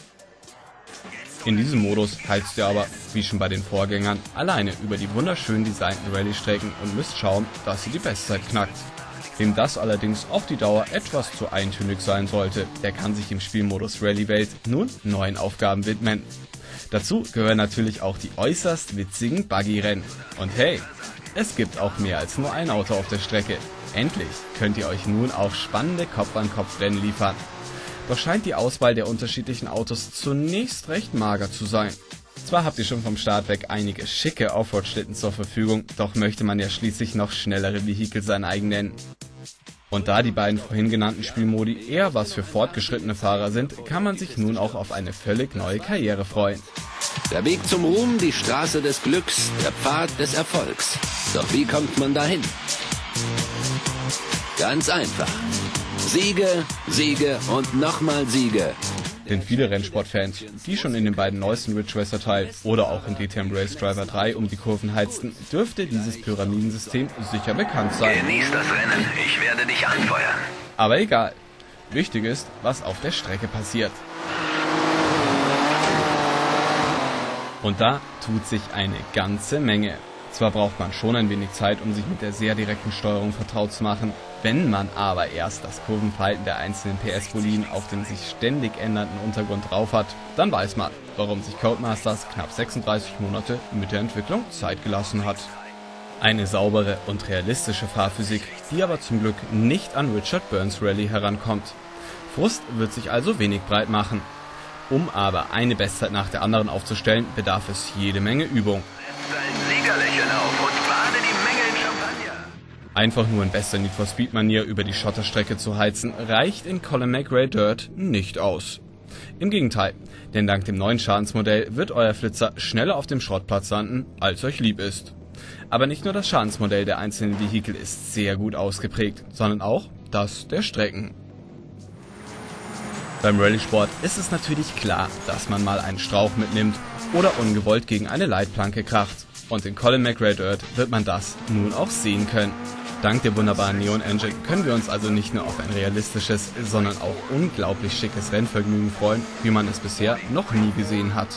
In diesem Modus heizt ihr aber, wie schon bei den Vorgängern, alleine über die wunderschön designten Rallye-Strecken und müsst schauen, dass ihr die Bestzeit knackt. Wem das allerdings auf die Dauer etwas zu eintönig sein sollte, der kann sich im Spielmodus Rallye-Welt nun neuen Aufgaben widmen. Dazu gehören natürlich auch die äußerst witzigen Buggy-Rennen. Und hey, es gibt auch mehr als nur ein Auto auf der Strecke. Endlich könnt ihr euch nun auch spannende Kopf-an-Kopf-Rennen liefern. Doch scheint die Auswahl der unterschiedlichen Autos zunächst recht mager zu sein. Zwar habt ihr schon vom Start weg einige schicke Offroad-Schlitten zur Verfügung, doch möchte man ja schließlich noch schnellere Vehikel sein eigen nennen. Und da die beiden vorhin genannten Spielmodi eher was für fortgeschrittene Fahrer sind, kann man sich nun auch auf eine völlig neue Karriere freuen. Der Weg zum Ruhm, die Straße des Glücks, der Pfad des Erfolgs. Doch wie kommt man dahin? Ganz einfach. Siege, Siege und nochmal Siege. Denn viele Rennsportfans, die schon in den beiden neuesten Ridge Racer Teilen oder auch in DTM Race Driver 3 um die Kurven heizten, dürfte dieses Pyramidensystem sicher bekannt sein. Genieß das Rennen, ich werde dich anfeuern. Aber egal. Wichtig ist, was auf der Strecke passiert. Und da tut sich eine ganze Menge. Zwar braucht man schon ein wenig Zeit, um sich mit der sehr direkten Steuerung vertraut zu machen, wenn man aber erst das Kurvenverhalten der einzelnen PS-Boliden auf den sich ständig ändernden Untergrund drauf hat, dann weiß man, warum sich Codemasters knapp 36 Monate mit der Entwicklung Zeit gelassen hat. Eine saubere und realistische Fahrphysik, die aber zum Glück nicht an Richard Burns Rallye herankommt. Frust wird sich also wenig breit machen. Um aber eine Bestzeit nach der anderen aufzustellen, bedarf es jede Menge Übung. Dein Siegerlächeln auf und bade die Menge in Champagner. Einfach nur in bester Need for Speed Manier über die Schotterstrecke zu heizen, reicht in Colin McRae Dirt nicht aus. Im Gegenteil, denn dank dem neuen Schadensmodell wird euer Flitzer schneller auf dem Schrottplatz landen, als euch lieb ist. Aber nicht nur das Schadensmodell der einzelnen Vehikel ist sehr gut ausgeprägt, sondern auch das der Strecken. Beim Rallye-Sport ist es natürlich klar, dass man mal einen Strauch mitnimmt oder ungewollt gegen eine Leitplanke kracht. Und in Colin McRae Dirt wird man das nun auch sehen können. Dank der wunderbaren Neon Engine können wir uns also nicht nur auf ein realistisches, sondern auch unglaublich schickes Rennvergnügen freuen, wie man es bisher noch nie gesehen hat.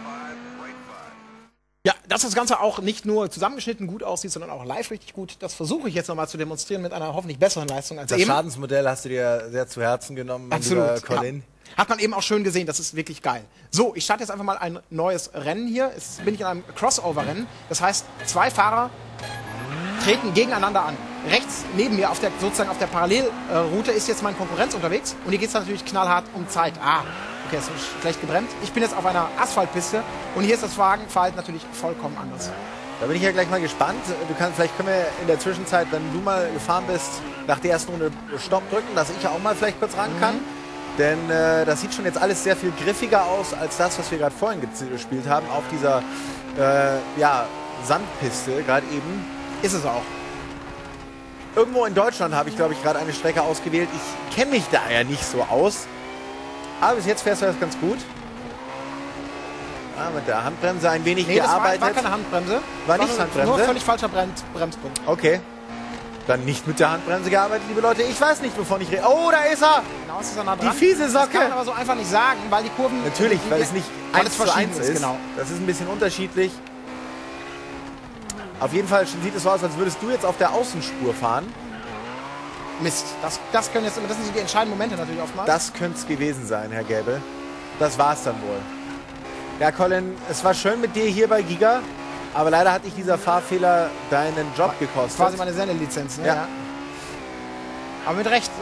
Ja, dass das Ganze auch nicht nur zusammengeschnitten gut aussieht, sondern auch live richtig gut, das versuche ich jetzt nochmal zu demonstrieren mit einer hoffentlich besseren Leistung als Das eben. Schadensmodell hast du dir sehr zu Herzen genommen, mein Absolut, lieber Colin. ja. Hat man eben auch schön gesehen, das ist wirklich geil. So, ich starte jetzt einfach mal ein neues Rennen hier. Jetzt bin ich in einem Crossover-Rennen. Das heißt, 2 Fahrer treten gegeneinander an. Rechts neben mir, sozusagen auf der Parallelroute, ist jetzt mein Konkurrenz unterwegs. Und hier geht es natürlich knallhart um Zeit. Okay, ist schlecht gebremst. Ich bin jetzt auf einer Asphaltpiste und hier ist das Wagenverhalten natürlich vollkommen anders. Da bin ich ja gleich mal gespannt. Vielleicht können wir in der Zwischenzeit, wenn du mal gefahren bist, nach der ersten Runde Stopp drücken, dass ich ja auch mal vielleicht kurz ran kann. Denn das sieht schon jetzt alles sehr viel griffiger aus, als das, was wir gerade vorhin gespielt haben, auf dieser Sandpiste gerade eben. Ist es auch. Irgendwo in Deutschland habe ich, glaube ich, gerade eine Strecke ausgewählt. Ich kenne mich da ja nicht so aus. Aber bis jetzt fährst du das ganz gut. Mit der Handbremse ein wenig gearbeitet. Das war keine Handbremse. War nicht Handbremse? Nur völlig falscher Bremspunkt. Okay. Dann nicht mit der Handbremse gearbeitet, liebe Leute. Ich weiß nicht, wovon ich rede. Oh, da ist er! Genau, ist er nah dran. Die fiese Socke! Das kann man aber so einfach nicht sagen, weil die Kurven... Natürlich, weil es nicht 1:1 ist. Genau. Das ist ein bisschen unterschiedlich. Auf jeden Fall sieht es so aus, als würdest du jetzt auf der Außenspur fahren. Mist. Das sind so die entscheidenden Momente natürlich oftmals. Das könnte es gewesen sein, Herr Gäbel. Das war es dann wohl. Ja, Colin, es war schön mit dir hier bei Giga, aber leider hat dich dieser Fahrfehler deinen Job gekostet. Quasi meine Sendelizenz, ne? Ja. Aber mit Recht.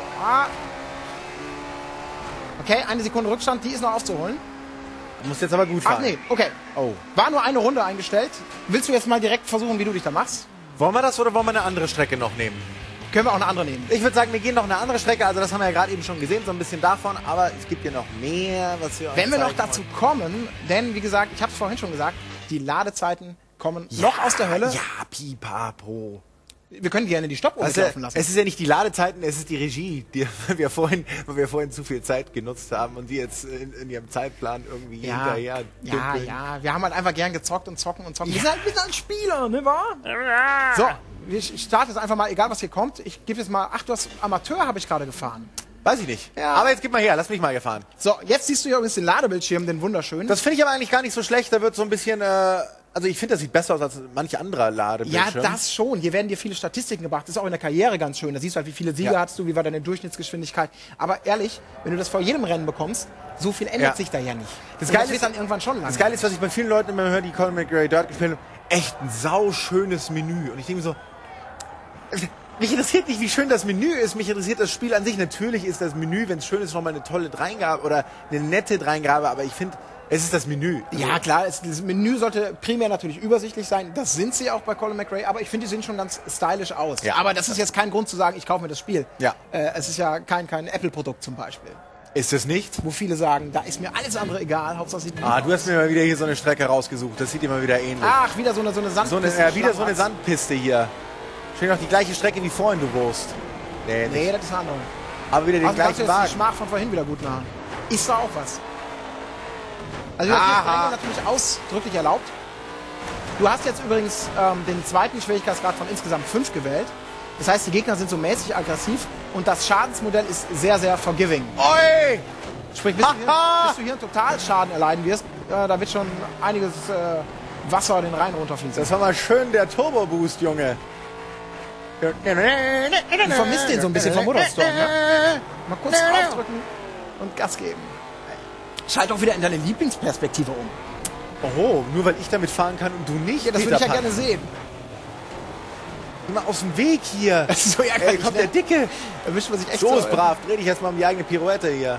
Okay, 1 Sekunde Rückstand, die ist noch aufzuholen. Du musst jetzt aber gut fahren. Ach nee, okay. Oh. War nur eine Runde eingestellt. Willst du jetzt mal direkt versuchen, wie du dich da machst? Wollen wir das oder wollen wir eine andere Strecke noch nehmen? Können wir auch eine andere nehmen. Ich würde sagen, wir gehen noch eine andere Strecke. Also das haben wir ja gerade eben schon gesehen, so ein bisschen davon. Aber es gibt ja noch mehr, was wir Wenn wir noch dazu kommen, denn wie gesagt, ich habe es vorhin schon gesagt, die Ladezeiten kommen noch aus der Hölle. Ja, pipapo. Wir können gerne die Stoppuhr laufen lassen. Es ist ja nicht die Ladezeiten, es ist die Regie, weil wir vorhin zu viel Zeit genutzt haben und die jetzt in ihrem Zeitplan irgendwie hinterher dümpeln. Ja, wir haben halt einfach gern gezockt und zocken und zocken. Wir sind ein Spieler, ne wahr? So, ich starte jetzt einfach mal, egal was hier kommt. Ich gebe jetzt mal, du hast Amateur, habe ich gerade gefahren. Weiß ich nicht. Ja. Aber jetzt gib mal her, lass mich mal gefahren. So, jetzt siehst du hier übrigens den Ladebildschirm, den wunderschönen. Das finde ich aber eigentlich gar nicht so schlecht, da wird so ein bisschen... Also ich finde, das sieht besser aus als manche andere Ladebildschirme. Ja, das schon. Hier werden dir viele Statistiken gebracht. Das ist auch in der Karriere ganz schön. Da siehst du halt, wie viele Siege hattest du, wie war deine Durchschnittsgeschwindigkeit. Aber ehrlich, wenn du das vor jedem Rennen bekommst, so viel ändert sich da ja nicht. Das Geile ist dann irgendwann schon lang. Das Geile ist, was ich bei vielen Leuten immer höre, die Colin McRae Dirt gespielt haben, echt ein sauschönes Menü. Und ich denke mir so, mich interessiert nicht, wie schön das Menü ist, mich interessiert das Spiel an sich. Natürlich ist das Menü, wenn es schön ist, nochmal eine tolle Dreingabe oder eine nette Dreingabe, aber ich finde, es ist das Menü. Ja, klar, das Menü sollte primär natürlich übersichtlich sein. Das sind sie auch bei Colin McRae, aber ich finde, die sehen schon ganz stylisch aus. Ja. Aber das ist jetzt kein Grund zu sagen, ich kaufe mir das Spiel. Ja. Es ist ja kein Apple-Produkt zum Beispiel. Ist es nicht? Wo viele sagen, da ist mir alles andere egal, Hauptsache sieht gut Du hast mir mal wieder hier so eine Strecke rausgesucht. Das sieht immer wieder ähnlich. Ach, wieder so eine Sandpiste. Wieder so eine Sandpiste hier. Schön noch die gleiche Strecke wie vorhin, du Wurst. Nee, das ist eine andere. Aber wieder den Also kannst du gleichen jetzt die Wagen. Schmach von vorhin wieder gut machen. Ist da auch was. Also das ist natürlich ausdrücklich erlaubt. Du hast jetzt übrigens den zweiten Schwierigkeitsgrad von insgesamt 5 gewählt. Das heißt, die Gegner sind so mäßig aggressiv und das Schadensmodell ist sehr, sehr forgiving. Oi! Sprich, bis du hier einen Totalschaden erleiden wirst, da wird schon einiges Wasser den Rhein runterfließen. Das war mal schön der Turbo-Boost, Junge. Du vermisst den so ein bisschen vom Motorstorm, ne? Mal kurz draufdrücken und Gas geben. Schalt doch wieder in deine Lieblingsperspektive um. Oho, nur weil ich damit fahren kann und du nicht? Ja, das würde ich ja gerne sehen. Geh mal aus dem Weg hier. Das ist so ärgerlich, kommt der Dicke. Da wischt man sich echt So ist brav. Dreh dich jetzt mal um die eigene Pirouette hier.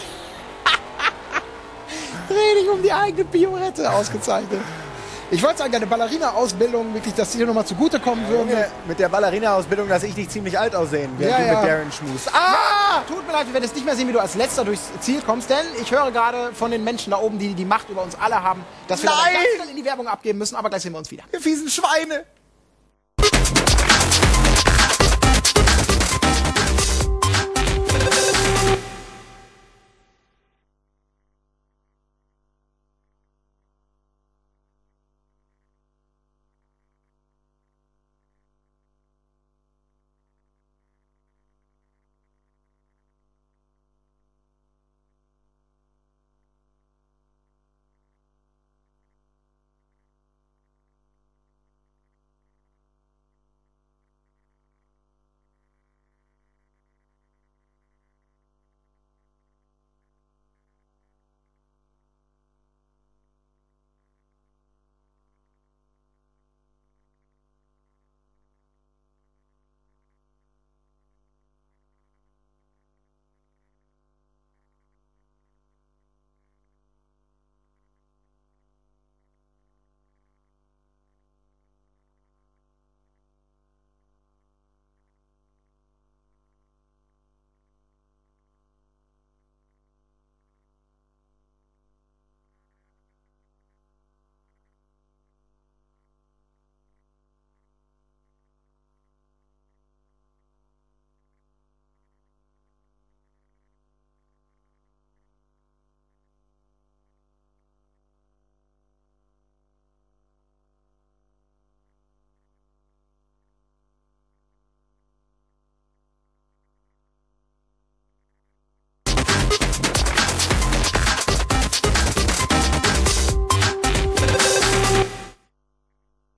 Dreh dich um die eigene Pirouette. Ausgezeichnet. Ich wollte sagen, deine Ballerina-Ausbildung, wirklich, dass die dir nochmal zugutekommen würde. Mit der Ballerina-Ausbildung lasse ich dich ziemlich alt aussehen, während du mit Darren schmust. Tut mir leid, wir werden es nicht mehr sehen, wie du als Letzter durchs Ziel kommst, denn ich höre gerade von den Menschen da oben, die die Macht über uns alle haben, dass wir ganz schnell in die Werbung abgeben müssen, aber gleich sehen wir uns wieder. Ihr fiesen Schweine!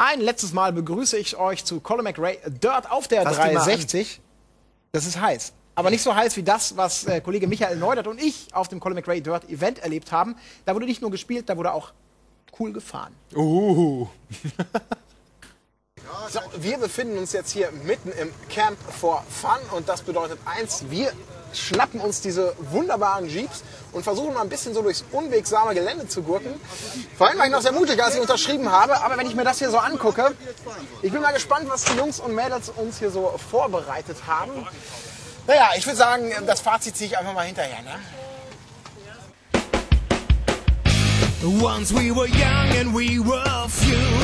Ein letztes Mal begrüße ich euch zu Colin McRae Dirt auf der 360. Das ist heiß. Aber nicht so heiß wie das, was Kollege Michael Neudert und ich auf dem Colin McRae Dirt Event erlebt haben. Da wurde nicht nur gespielt, da wurde auch cool gefahren. So, wir befinden uns jetzt hier mitten im Camp for Fun und das bedeutet eins, wir schnappen uns diese wunderbaren Jeeps und versuchen mal ein bisschen so durchs unwegsame Gelände zu gurken. Vorhin war ich noch sehr mutig, als ich unterschrieben habe, aber wenn ich mir das hier so angucke, ich bin mal gespannt, was die Jungs und Mädels uns hier so vorbereitet haben. Naja, ich würde sagen, das Fazit ziehe ich einfach mal hinterher, ne? Once we were young and we were few.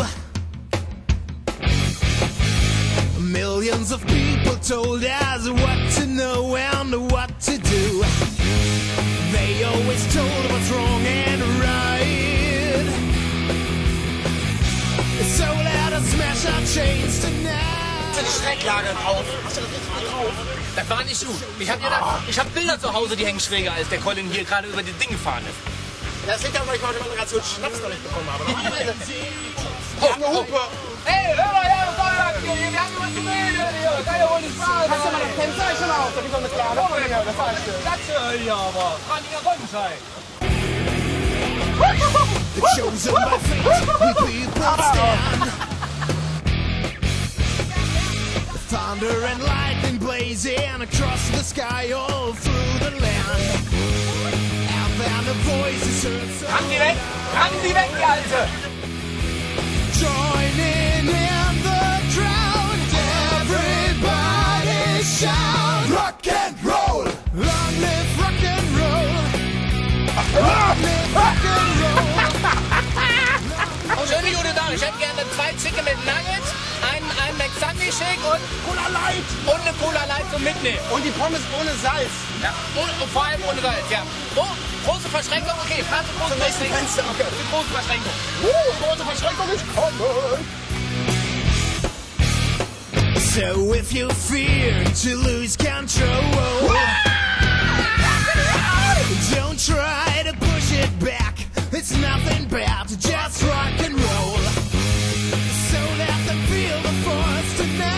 Millions of people told us what to know and what to do. They always told what's wrong and right. So let us smash our chains tonight. Die Strecklage drauf. Hast du das jetzt mal drauf? Das war nicht gut. Ich hab Bilder zu Hause, die hängen schräger, als der Colin hier gerade über die Dinge gefahren ist. Ja, das liegt daran, weil ich heute mal eine Ration Schnaps noch nicht bekommen habe. Eine Hupe! Ey, hör mal her, was soll das hier? Wir haben was zu reden hier. Kann ja wohl nicht fahren. Hast du mal das Kennzeichen auf? Da gibt es eine klare Nummer hier, das falsch. Das hier aber. Frantiger Rundschein. The chosen by fate, we people stand. Thunder and lightning blazing across the sky all through the land. And then the voices heard so Rang die weg! Rang die weg, die Alte! joining in the crowd. Everybody shout rock and roll. Long live rock and roll. Long live rock and roll. Schöne gute Sache. Ich hätte gerne 2 Chicken mit Nuggets, einen McSunday Shake und Cola Light! eine Cola Light zum Mitnehmen. Und die Pommes ohne Salz. Ja. Und vor allem ohne Salz, ja. Oh, große Verschränkung, okay. Fahrt zur großen Verschränkung. Okay. Die große Verschränkung. Große Verschränkung ist kommen. So if you fear to lose control, don't try to push it back. It's nothing bad, just rock and roll. So let them feel the force tonight.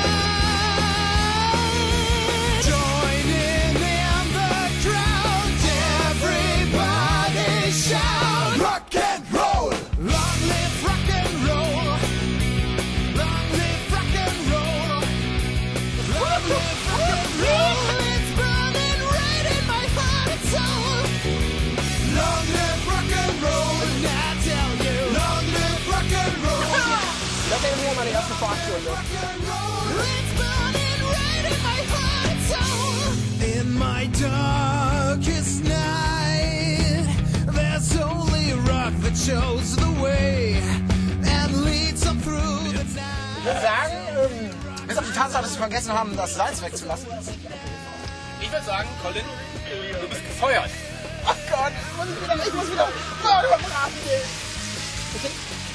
Joining in the crowd, everybody shout rock and roll. Long live rock and roll. Long live rock and roll. Long live rock and roll. It's burning right in my heart and soul. Long live rock and roll. And I tell you, long live rock and roll. Das wäre mir meine erste Fahrstunde. It's burning right in my heart and soul. In my darkest night, there's only rock that shows the way and leads them through the night. Ich würde sagen, bis auf die Tatsache, dass wir vergessen haben, das Salz wegzulassen. Ich würde sagen, Colin, du bist gefeuert. Ach Gott, ich muss wieder braten gehen. Okay.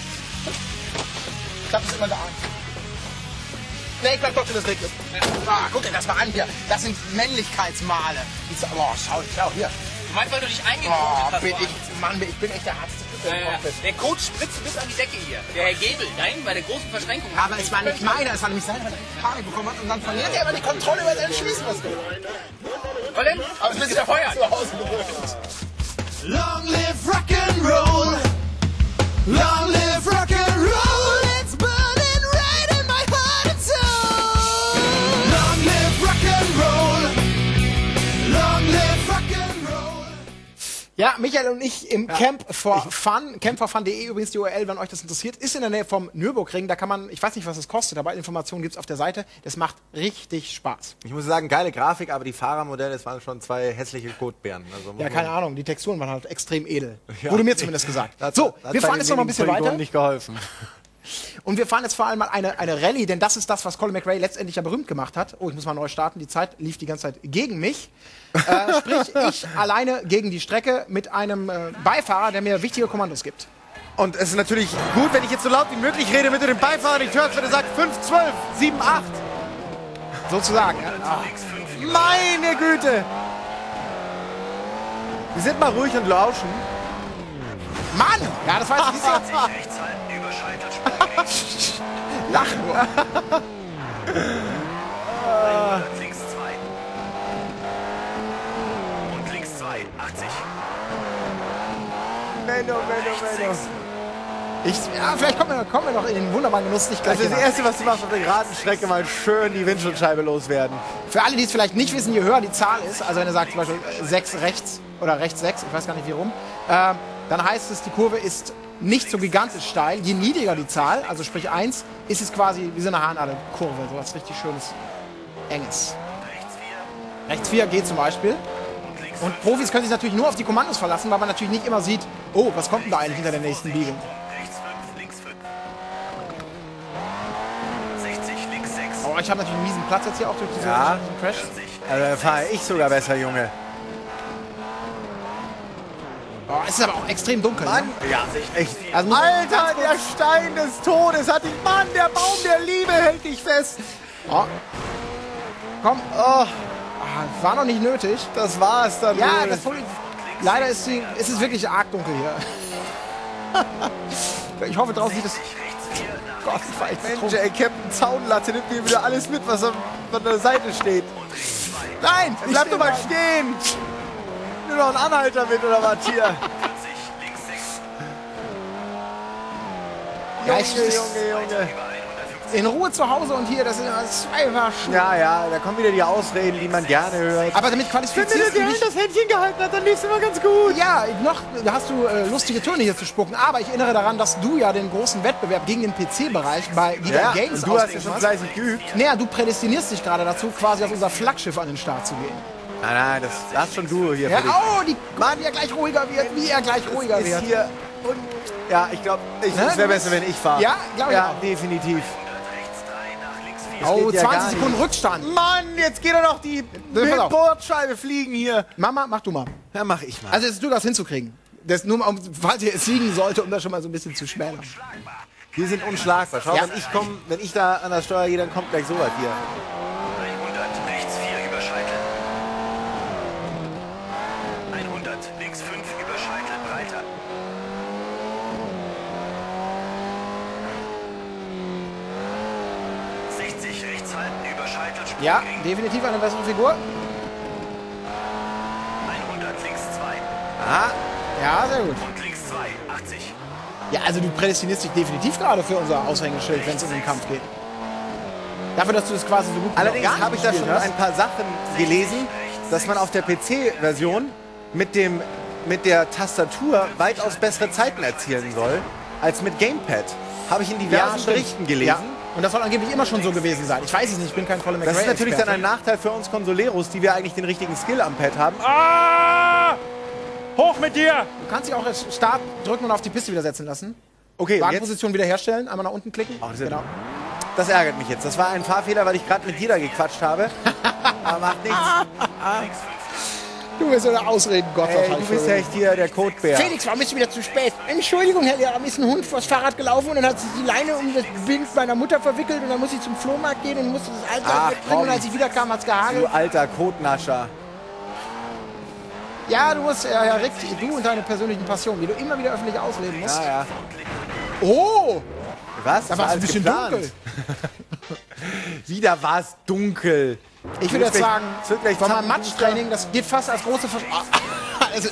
Ich hab es immer da. Nee, ich bleib trotzdem, das regnet. Ah, guck dir das mal an hier. Das sind Männlichkeitsmale. Boah, schau hier. Du meinst, weil du dich eingekotet Boah, hast? ich bin echt der Arzt. Der Coach spritzt bis an die Decke hier. Der Herr Gebel, nein, bei der großen Verschränkung. Aber es war nicht meiner, es war nämlich seiner, der Panik bekommen hat und dann verliert er aber die Kontrolle über seinen Schließmuskel. Colin, Aber es bist gefeuert. zu Hause gewöhnt. Long live rock and roll. Long live rock and roll. It's burning right in my heart and soul. Long live rock and roll. Long live rock and roll. Ja, Michael und ich im Camp for Fun, campforfun.de übrigens die URL, wenn euch das interessiert, ist in der Nähe vom Nürburgring. Da kann man, ich weiß nicht, was es kostet, aber Informationen gibt's auf der Seite. Das macht richtig Spaß. Ich muss sagen, geile Grafik, aber die Fahrermodelle, es waren schon 2 hässliche Kotbären. Also Ja, keine Ahnung, die Texturen waren halt extrem edel. Ja. Wurde mir zumindest gesagt. So, wir fahren jetzt noch mal ein bisschen weiter. Nicht geholfen. Und wir fahren jetzt vor allem mal eine Rallye, denn das ist das, was Colin McRae letztendlich ja berühmt gemacht hat. Oh, ich muss mal neu starten, die Zeit lief die ganze Zeit gegen mich. Sprich, ich alleine gegen die Strecke mit einem Beifahrer, der mir wichtige Kommandos gibt. Und es ist natürlich gut, wenn ich jetzt so laut wie möglich rede mit dem Beifahrer nicht hört, wenn er sagt 5, 12, 7, 8. Sozusagen. Ja. Meine Güte! Wir sind mal ruhig und lauschen. Mann! Ja, das war jetzt. Lach nur. Links 2. Und links 2, 80. Menno. Vielleicht kommen wir noch in den wunderbaren Genuss, nicht gleich. Das ist das Erste, was du machst auf der geraden Strecke, mal schön die Windschutzscheibe loswerden. Für alle, die es vielleicht nicht wissen, je höher die Zahl ist, also wenn er sagt zum Beispiel 6 rechts oder rechts 6, ich weiß gar nicht wie rum, dann heißt es, die Kurve ist nicht so gigantisch steil. Je niedriger die Zahl, also sprich 1, ist es quasi wie so eine Haarnadelkurve, so was richtig schönes, enges. Rechts 4 geht zum Beispiel. Und Profis können sich natürlich nur auf die Kommandos verlassen, weil man natürlich nicht immer sieht, oh, was kommt denn da eigentlich hinter der nächsten Biegung? Rechts 5, links 5. 60, links 6. Oh, ich habe natürlich einen miesen Platz jetzt hier auch durch diesen Crash. Also da fahre ich sogar besser, Junge. Oh, es ist aber auch extrem dunkel. Mann, Ne? ja, echt. Also Alter, der Stein des Todes hat dich. Mann, der Baum der Liebe hält dich fest. Oh. Komm. Oh, War noch nicht nötig. das war's dann Ja, wohl. das Problem. Leider ist es wirklich arg dunkel hier. Ich hoffe, draußen sieht es. Gott, ich war echt Mensch, betrunken. ey, Captain Zaunlatte nimmt mir wieder alles mit, was an der Seite steht. Nein! Bleib doch mal stehen! Nimm doch einen Anhalter mit, oder was hier? 40, links 6. Ja, Junge. in Ruhe zu Hause und hier, das sind zwei Waschen. Ja, da kommen wieder die Ausreden, die man gerne hört. Aber damit Wenn qualifizierst der du dich. das Händchen gehalten hat, dann lief's immer ganz gut. Ja, noch hast du lustige Töne hier zu spucken, aber ich erinnere daran, dass du ja den großen Wettbewerb gegen den PC-Bereich bei Giga Games und du hast ja ausgerufen schon hast. fleißig geübt. Naja, du prädestinierst dich gerade dazu, quasi auf unser Flaggschiff an den Start zu gehen. Nein, das hast schon du hier Ja, für dich. Mann, wie er gleich ruhiger wird, Ist hier und ja, ich glaube, es Ne? wäre besser, wenn ich fahre. Ja, glaube ich Ja, auch. definitiv. Rechts 3, nach links 4. Oh, geht ja 20 gar Sekunden nicht. Rückstand. Mann, jetzt geht doch noch die pass auf. Bordscheibe fliegen hier. Mama, mach du mal. Ja, mach ich mal. Also es ist durchaus hinzukriegen. Das nur mal, falls ihr es siegen sollte, um das schon mal so ein bisschen zu schmälern. Wir sind unschlagbar. Schau, Ja. wenn ich da an der Steuer gehe, dann kommt gleich sowas hier. 100, rechts 4 über Scheitel. 100, links 5 über Scheitel, breiter. Rechts halten, über Scheitel, Sprung Ja, gegen definitiv eine bessere Figur. 100, links 2 Ah, ja, sehr gut. und links 2, 80. Ja, also du prädestinierst dich definitiv gerade für unser Aushängeschild, wenn es um den Kampf geht. Dafür, dass du das quasi so gut Allerdings gar nicht habe ich da schon gespielt hast. ein paar Sachen gelesen, dass man auf der PC-Version mit der Tastatur weitaus bessere Zeiten erzielen soll, als mit Gamepad. Habe ich in diversen stimmt. Berichten gelesen. Ja. Und das soll angeblich immer schon so gewesen sein. Ich weiß es nicht, ich bin kein Colin McRae. Das ist natürlich dann ein Nachteil für uns Konsoleros, die wir eigentlich den richtigen Skill am Pad haben. Ah! Hoch mit dir! Du kannst dich auch jetzt Start drücken und auf die Piste wieder setzen lassen. Okay, jetzt, Wagenposition wiederherstellen, einmal nach unten klicken. das ist- Genau. das ärgert mich jetzt. Das war ein Fahrfehler, weil ich gerade mit jeder gequatscht habe. Aber macht nichts. Du bist so der Ausredengott. Ey, du bist ja echt hier der Kotbär. Felix, warum bist du wieder zu spät? Entschuldigung, Herr Lehrer, mir ist ein Hund vors Fahrrad gelaufen und dann hat sich die Leine um das Bild meiner Mutter verwickelt und dann muss ich zum Flohmarkt gehen und musste das Alter Ach, wegbringen und komm. als ich wiederkam, hat's Du gehagelt. alter Kotnascher. Ja, du musst, ja, Rick, du und deine persönlichen Passionen, die du immer wieder öffentlich ausleben musst. Ja, ja. Oh, Was? da war es ein bisschen dunkel. Wieder war es dunkel. Ich würde jetzt sagen, es wird gleich von meinem Zappenduster. Matschtraining, das geht fast als große also,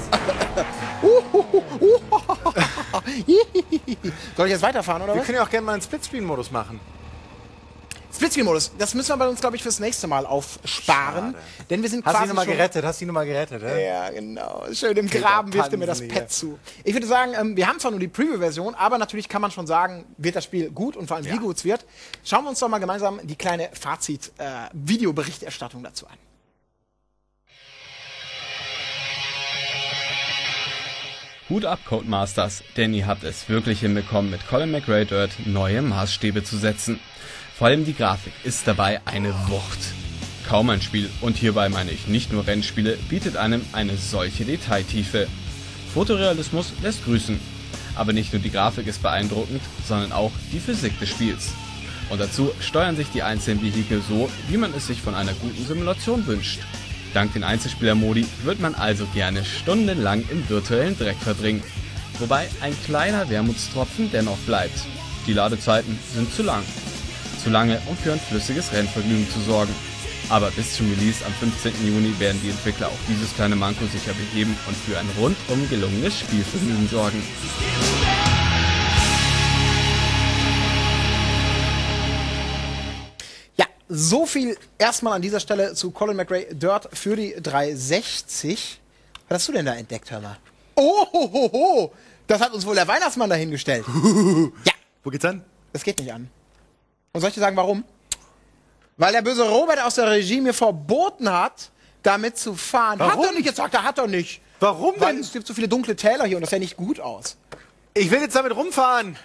Soll ich jetzt weiterfahren, oder Wir was? können ja auch gerne mal einen Splitscreen-Modus machen. Splitscreen-Modus, das müssen wir bei uns, glaube ich, fürs nächste Mal aufsparen. Denn wir sind Hast du quasi ihn nochmal schon... gerettet? Hast du ihn nochmal gerettet, Ja, genau. Schön im Graben wirft er mir das Pansenliga. Pad zu. Ich würde sagen, wir haben zwar nur die Preview-Version, aber natürlich kann man schon sagen, wird das Spiel gut und vor allem wie gut es wird. Schauen wir uns doch mal gemeinsam die kleine Fazit-Videoberichterstattung dazu an. Hut ab, Codemasters, denn ihr habt es wirklich hinbekommen, mit Colin McRae Dirt neue Maßstäbe zu setzen. Vor allem die Grafik ist dabei eine Wucht. Kaum ein Spiel, und hierbei meine ich nicht nur Rennspiele, bietet einem eine solche Detailtiefe. Fotorealismus lässt grüßen. Aber nicht nur die Grafik ist beeindruckend, sondern auch die Physik des Spiels. Und dazu steuern sich die einzelnen Vehikel so, wie man es sich von einer guten Simulation wünscht. Dank den Einzelspieler-Modi wird man also gerne stundenlang im virtuellen Dreck verbringen. Wobei ein kleiner Wermutstropfen dennoch bleibt. Die Ladezeiten sind zu lang. Zu lange, um für ein flüssiges Rennvergnügen zu sorgen. Aber bis zum Release am 15. Juni werden die Entwickler auch dieses kleine Manko sicher beheben und für ein rundum gelungenes Spielvergnügen sorgen. Ja, so viel erstmal an dieser Stelle zu Colin McRae Dirt für die 360. Was hast du denn da entdeckt, hör mal? Oh, ho, ho, ho. Das hat uns wohl der Weihnachtsmann dahingestellt. Ja. Wo geht's an? Das geht nicht an. Und soll ich dir sagen, warum? Weil der böse Robert aus der Regie mir verboten hat, damit zu fahren. Warum? Hat er nicht gesagt, er hat er nicht. Warum Weil denn? es gibt so viele dunkle Täler hier und das sieht ja nicht gut aus. Ich will jetzt damit rumfahren.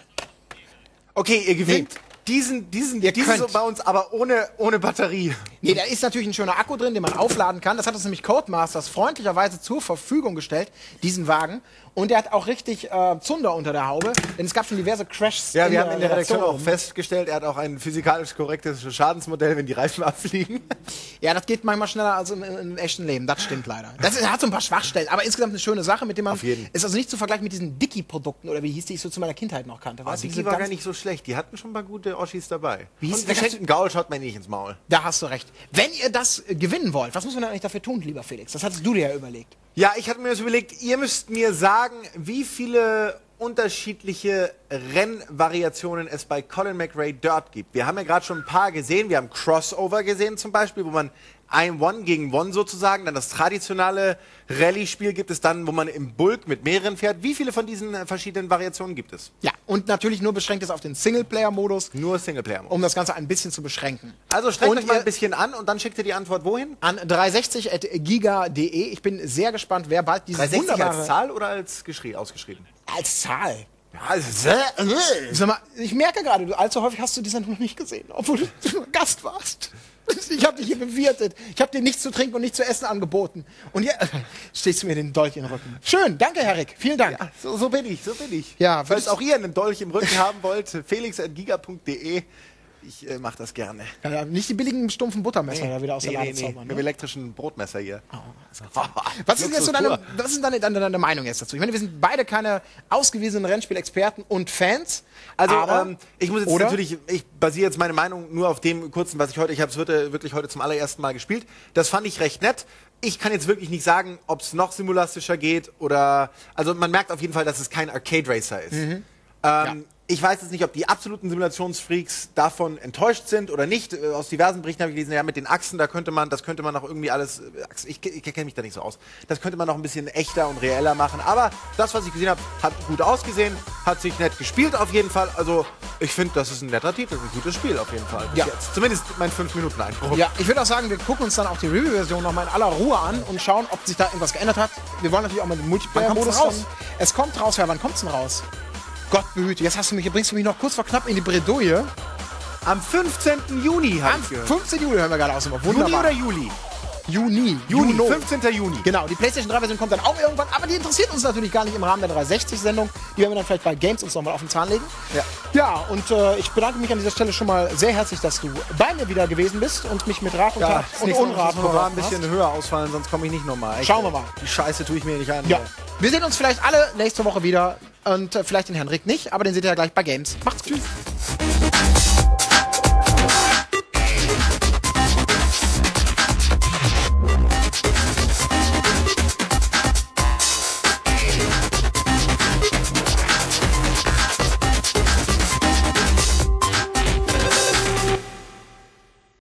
Okay, ihr gewinnt diesen könnt. so bei uns, aber ohne Batterie. Nee, da ist natürlich ein schöner Akku drin, den man aufladen kann. Das hat uns nämlich Codemasters freundlicherweise zur Verfügung gestellt, diesen Wagen. Und der hat auch richtig Zunder unter der Haube, denn es gab schon diverse Crashs. Ja, wir haben in der Redaktion auch festgestellt, er hat auch ein physikalisch korrektes Schadensmodell, wenn die Reifen abfliegen. Ja, das geht manchmal schneller als im echten Leben. Das stimmt leider. Er hat so ein paar Schwachstellen, aber insgesamt eine schöne Sache, mit dem man... Auf jeden. Ist also nicht zu vergleichen mit diesen Dicky-Produkten oder wie hieß die ich so zu meiner Kindheit noch kannte. Weißt du, Die diese war ganz- gar nicht so schlecht. Die hatten schon ein paar gute Oschis dabei. Wie hieß Und der geschenkten Gaul schaut man nicht ins Maul. Da hast du recht. Wenn ihr das gewinnen wollt, was muss man denn eigentlich dafür tun, lieber Felix? Das hattest du dir ja überlegt. Ja, ich hatte mir das überlegt, ihr müsst mir sagen, wie viele unterschiedliche Rennvariationen es bei Colin McRae Dirt gibt. Wir haben ja gerade schon ein paar gesehen. Wir haben Crossover gesehen zum Beispiel, wo man ein One gegen One sozusagen, dann das traditionelle Rallye-Spiel gibt es dann, wo man im Bulk mit mehreren fährt. Wie viele von diesen verschiedenen Variationen gibt es? Ja, und natürlich nur beschränkt ist auf den Singleplayer-Modus, Nur Singleplayer. um das Ganze ein bisschen zu beschränken. Also strengt Und euch mal ihr- ein bisschen an und dann schickt ihr die Antwort wohin? An 360@giga.de. Ich bin sehr gespannt, wer bald dieses 360 wunderbare... als Zahl oder als ausgeschrieben? Als Zahl. Ja, also, Sag mal, ich merke gerade, du allzu häufig hast du die Sendung noch nicht gesehen, obwohl du Gast warst. Ich habe dich hier bewirtet. Ich habe dir nichts zu trinken und nichts zu essen angeboten. Und jetzt stehst du mir den Dolch in den Rücken. Schön, danke, Herr Rick. Vielen Dank. so bin ich. Ja, Falls auch ihr einen Dolch im Rücken haben wollt, felix@giga.de. Ich mache das gerne. Ja, nicht die billigen, stumpfen Buttermesser da wieder aus der Lade zaubern. Mit dem Ne? elektrischen Brotmesser hier. Was ist jetzt so was ist deine Meinung jetzt dazu? Ich meine, wir sind beide keine ausgewiesenen Rennspielexperten und Fans. Also, aber, ich muss jetzt oder? natürlich, ich basiere jetzt meine Meinung nur auf dem kurzen, was ich habe es wirklich heute zum allerersten Mal gespielt. Das fand ich recht nett. Ich kann jetzt wirklich nicht sagen, ob es noch simulastischer geht oder, also man merkt auf jeden Fall, dass es kein Arcade Racer ist. Ich weiß jetzt nicht, ob die absoluten Simulationsfreaks davon enttäuscht sind oder nicht. Aus diversen Berichten habe ich gelesen, ja, mit den Achsen, das könnte man noch irgendwie alles, ich kenne mich da nicht so aus, das könnte man noch ein bisschen echter und reeller machen. Aber das, was ich gesehen habe, hat gut ausgesehen, hat sich nett gespielt auf jeden Fall. Also ich finde, das ist ein netter Titel, ein gutes Spiel auf jeden Fall. Bis Ja. jetzt. Zumindest mein 5-Minuten-Eindruck. Ja, ich würde auch sagen, wir gucken uns dann auch die Review-Version nochmal in aller Ruhe an und schauen, ob sich da irgendwas geändert hat. Wir wollen natürlich auch mal den Multiplayer-Modus Wann kommt's raus. Es kommt raus, ja, wann kommt's denn raus? Gott behüte, jetzt bringst du mich noch kurz vor knapp in die Bredouille. Am 15. Juni habe Am ich gehört. 15. Juli hören wir gerade aus. Juni Wunderbar. oder Juli? Juni. Juni, Juno. 15. Juni. Genau, die PlayStation 3-Version kommt dann auch irgendwann, aber die interessiert uns natürlich gar nicht im Rahmen der 360-Sendung. Die werden wir dann vielleicht bei Games uns nochmal auf den Zahn legen. Ja. Ja, und ich bedanke mich an dieser Stelle schon mal sehr herzlich, dass du bei mir wieder gewesen bist und mich mit Rat und Tat und Unrat ein beraten bisschen hast. höher ausfallen, sonst komme ich nicht nochmal. Schauen wir mal. Die Scheiße tue ich mir nicht an. Ja, wir sehen uns vielleicht alle nächste Woche wieder und vielleicht den Herrn Rick nicht, aber den seht ihr ja gleich bei Games. Macht's gut. Tschüss.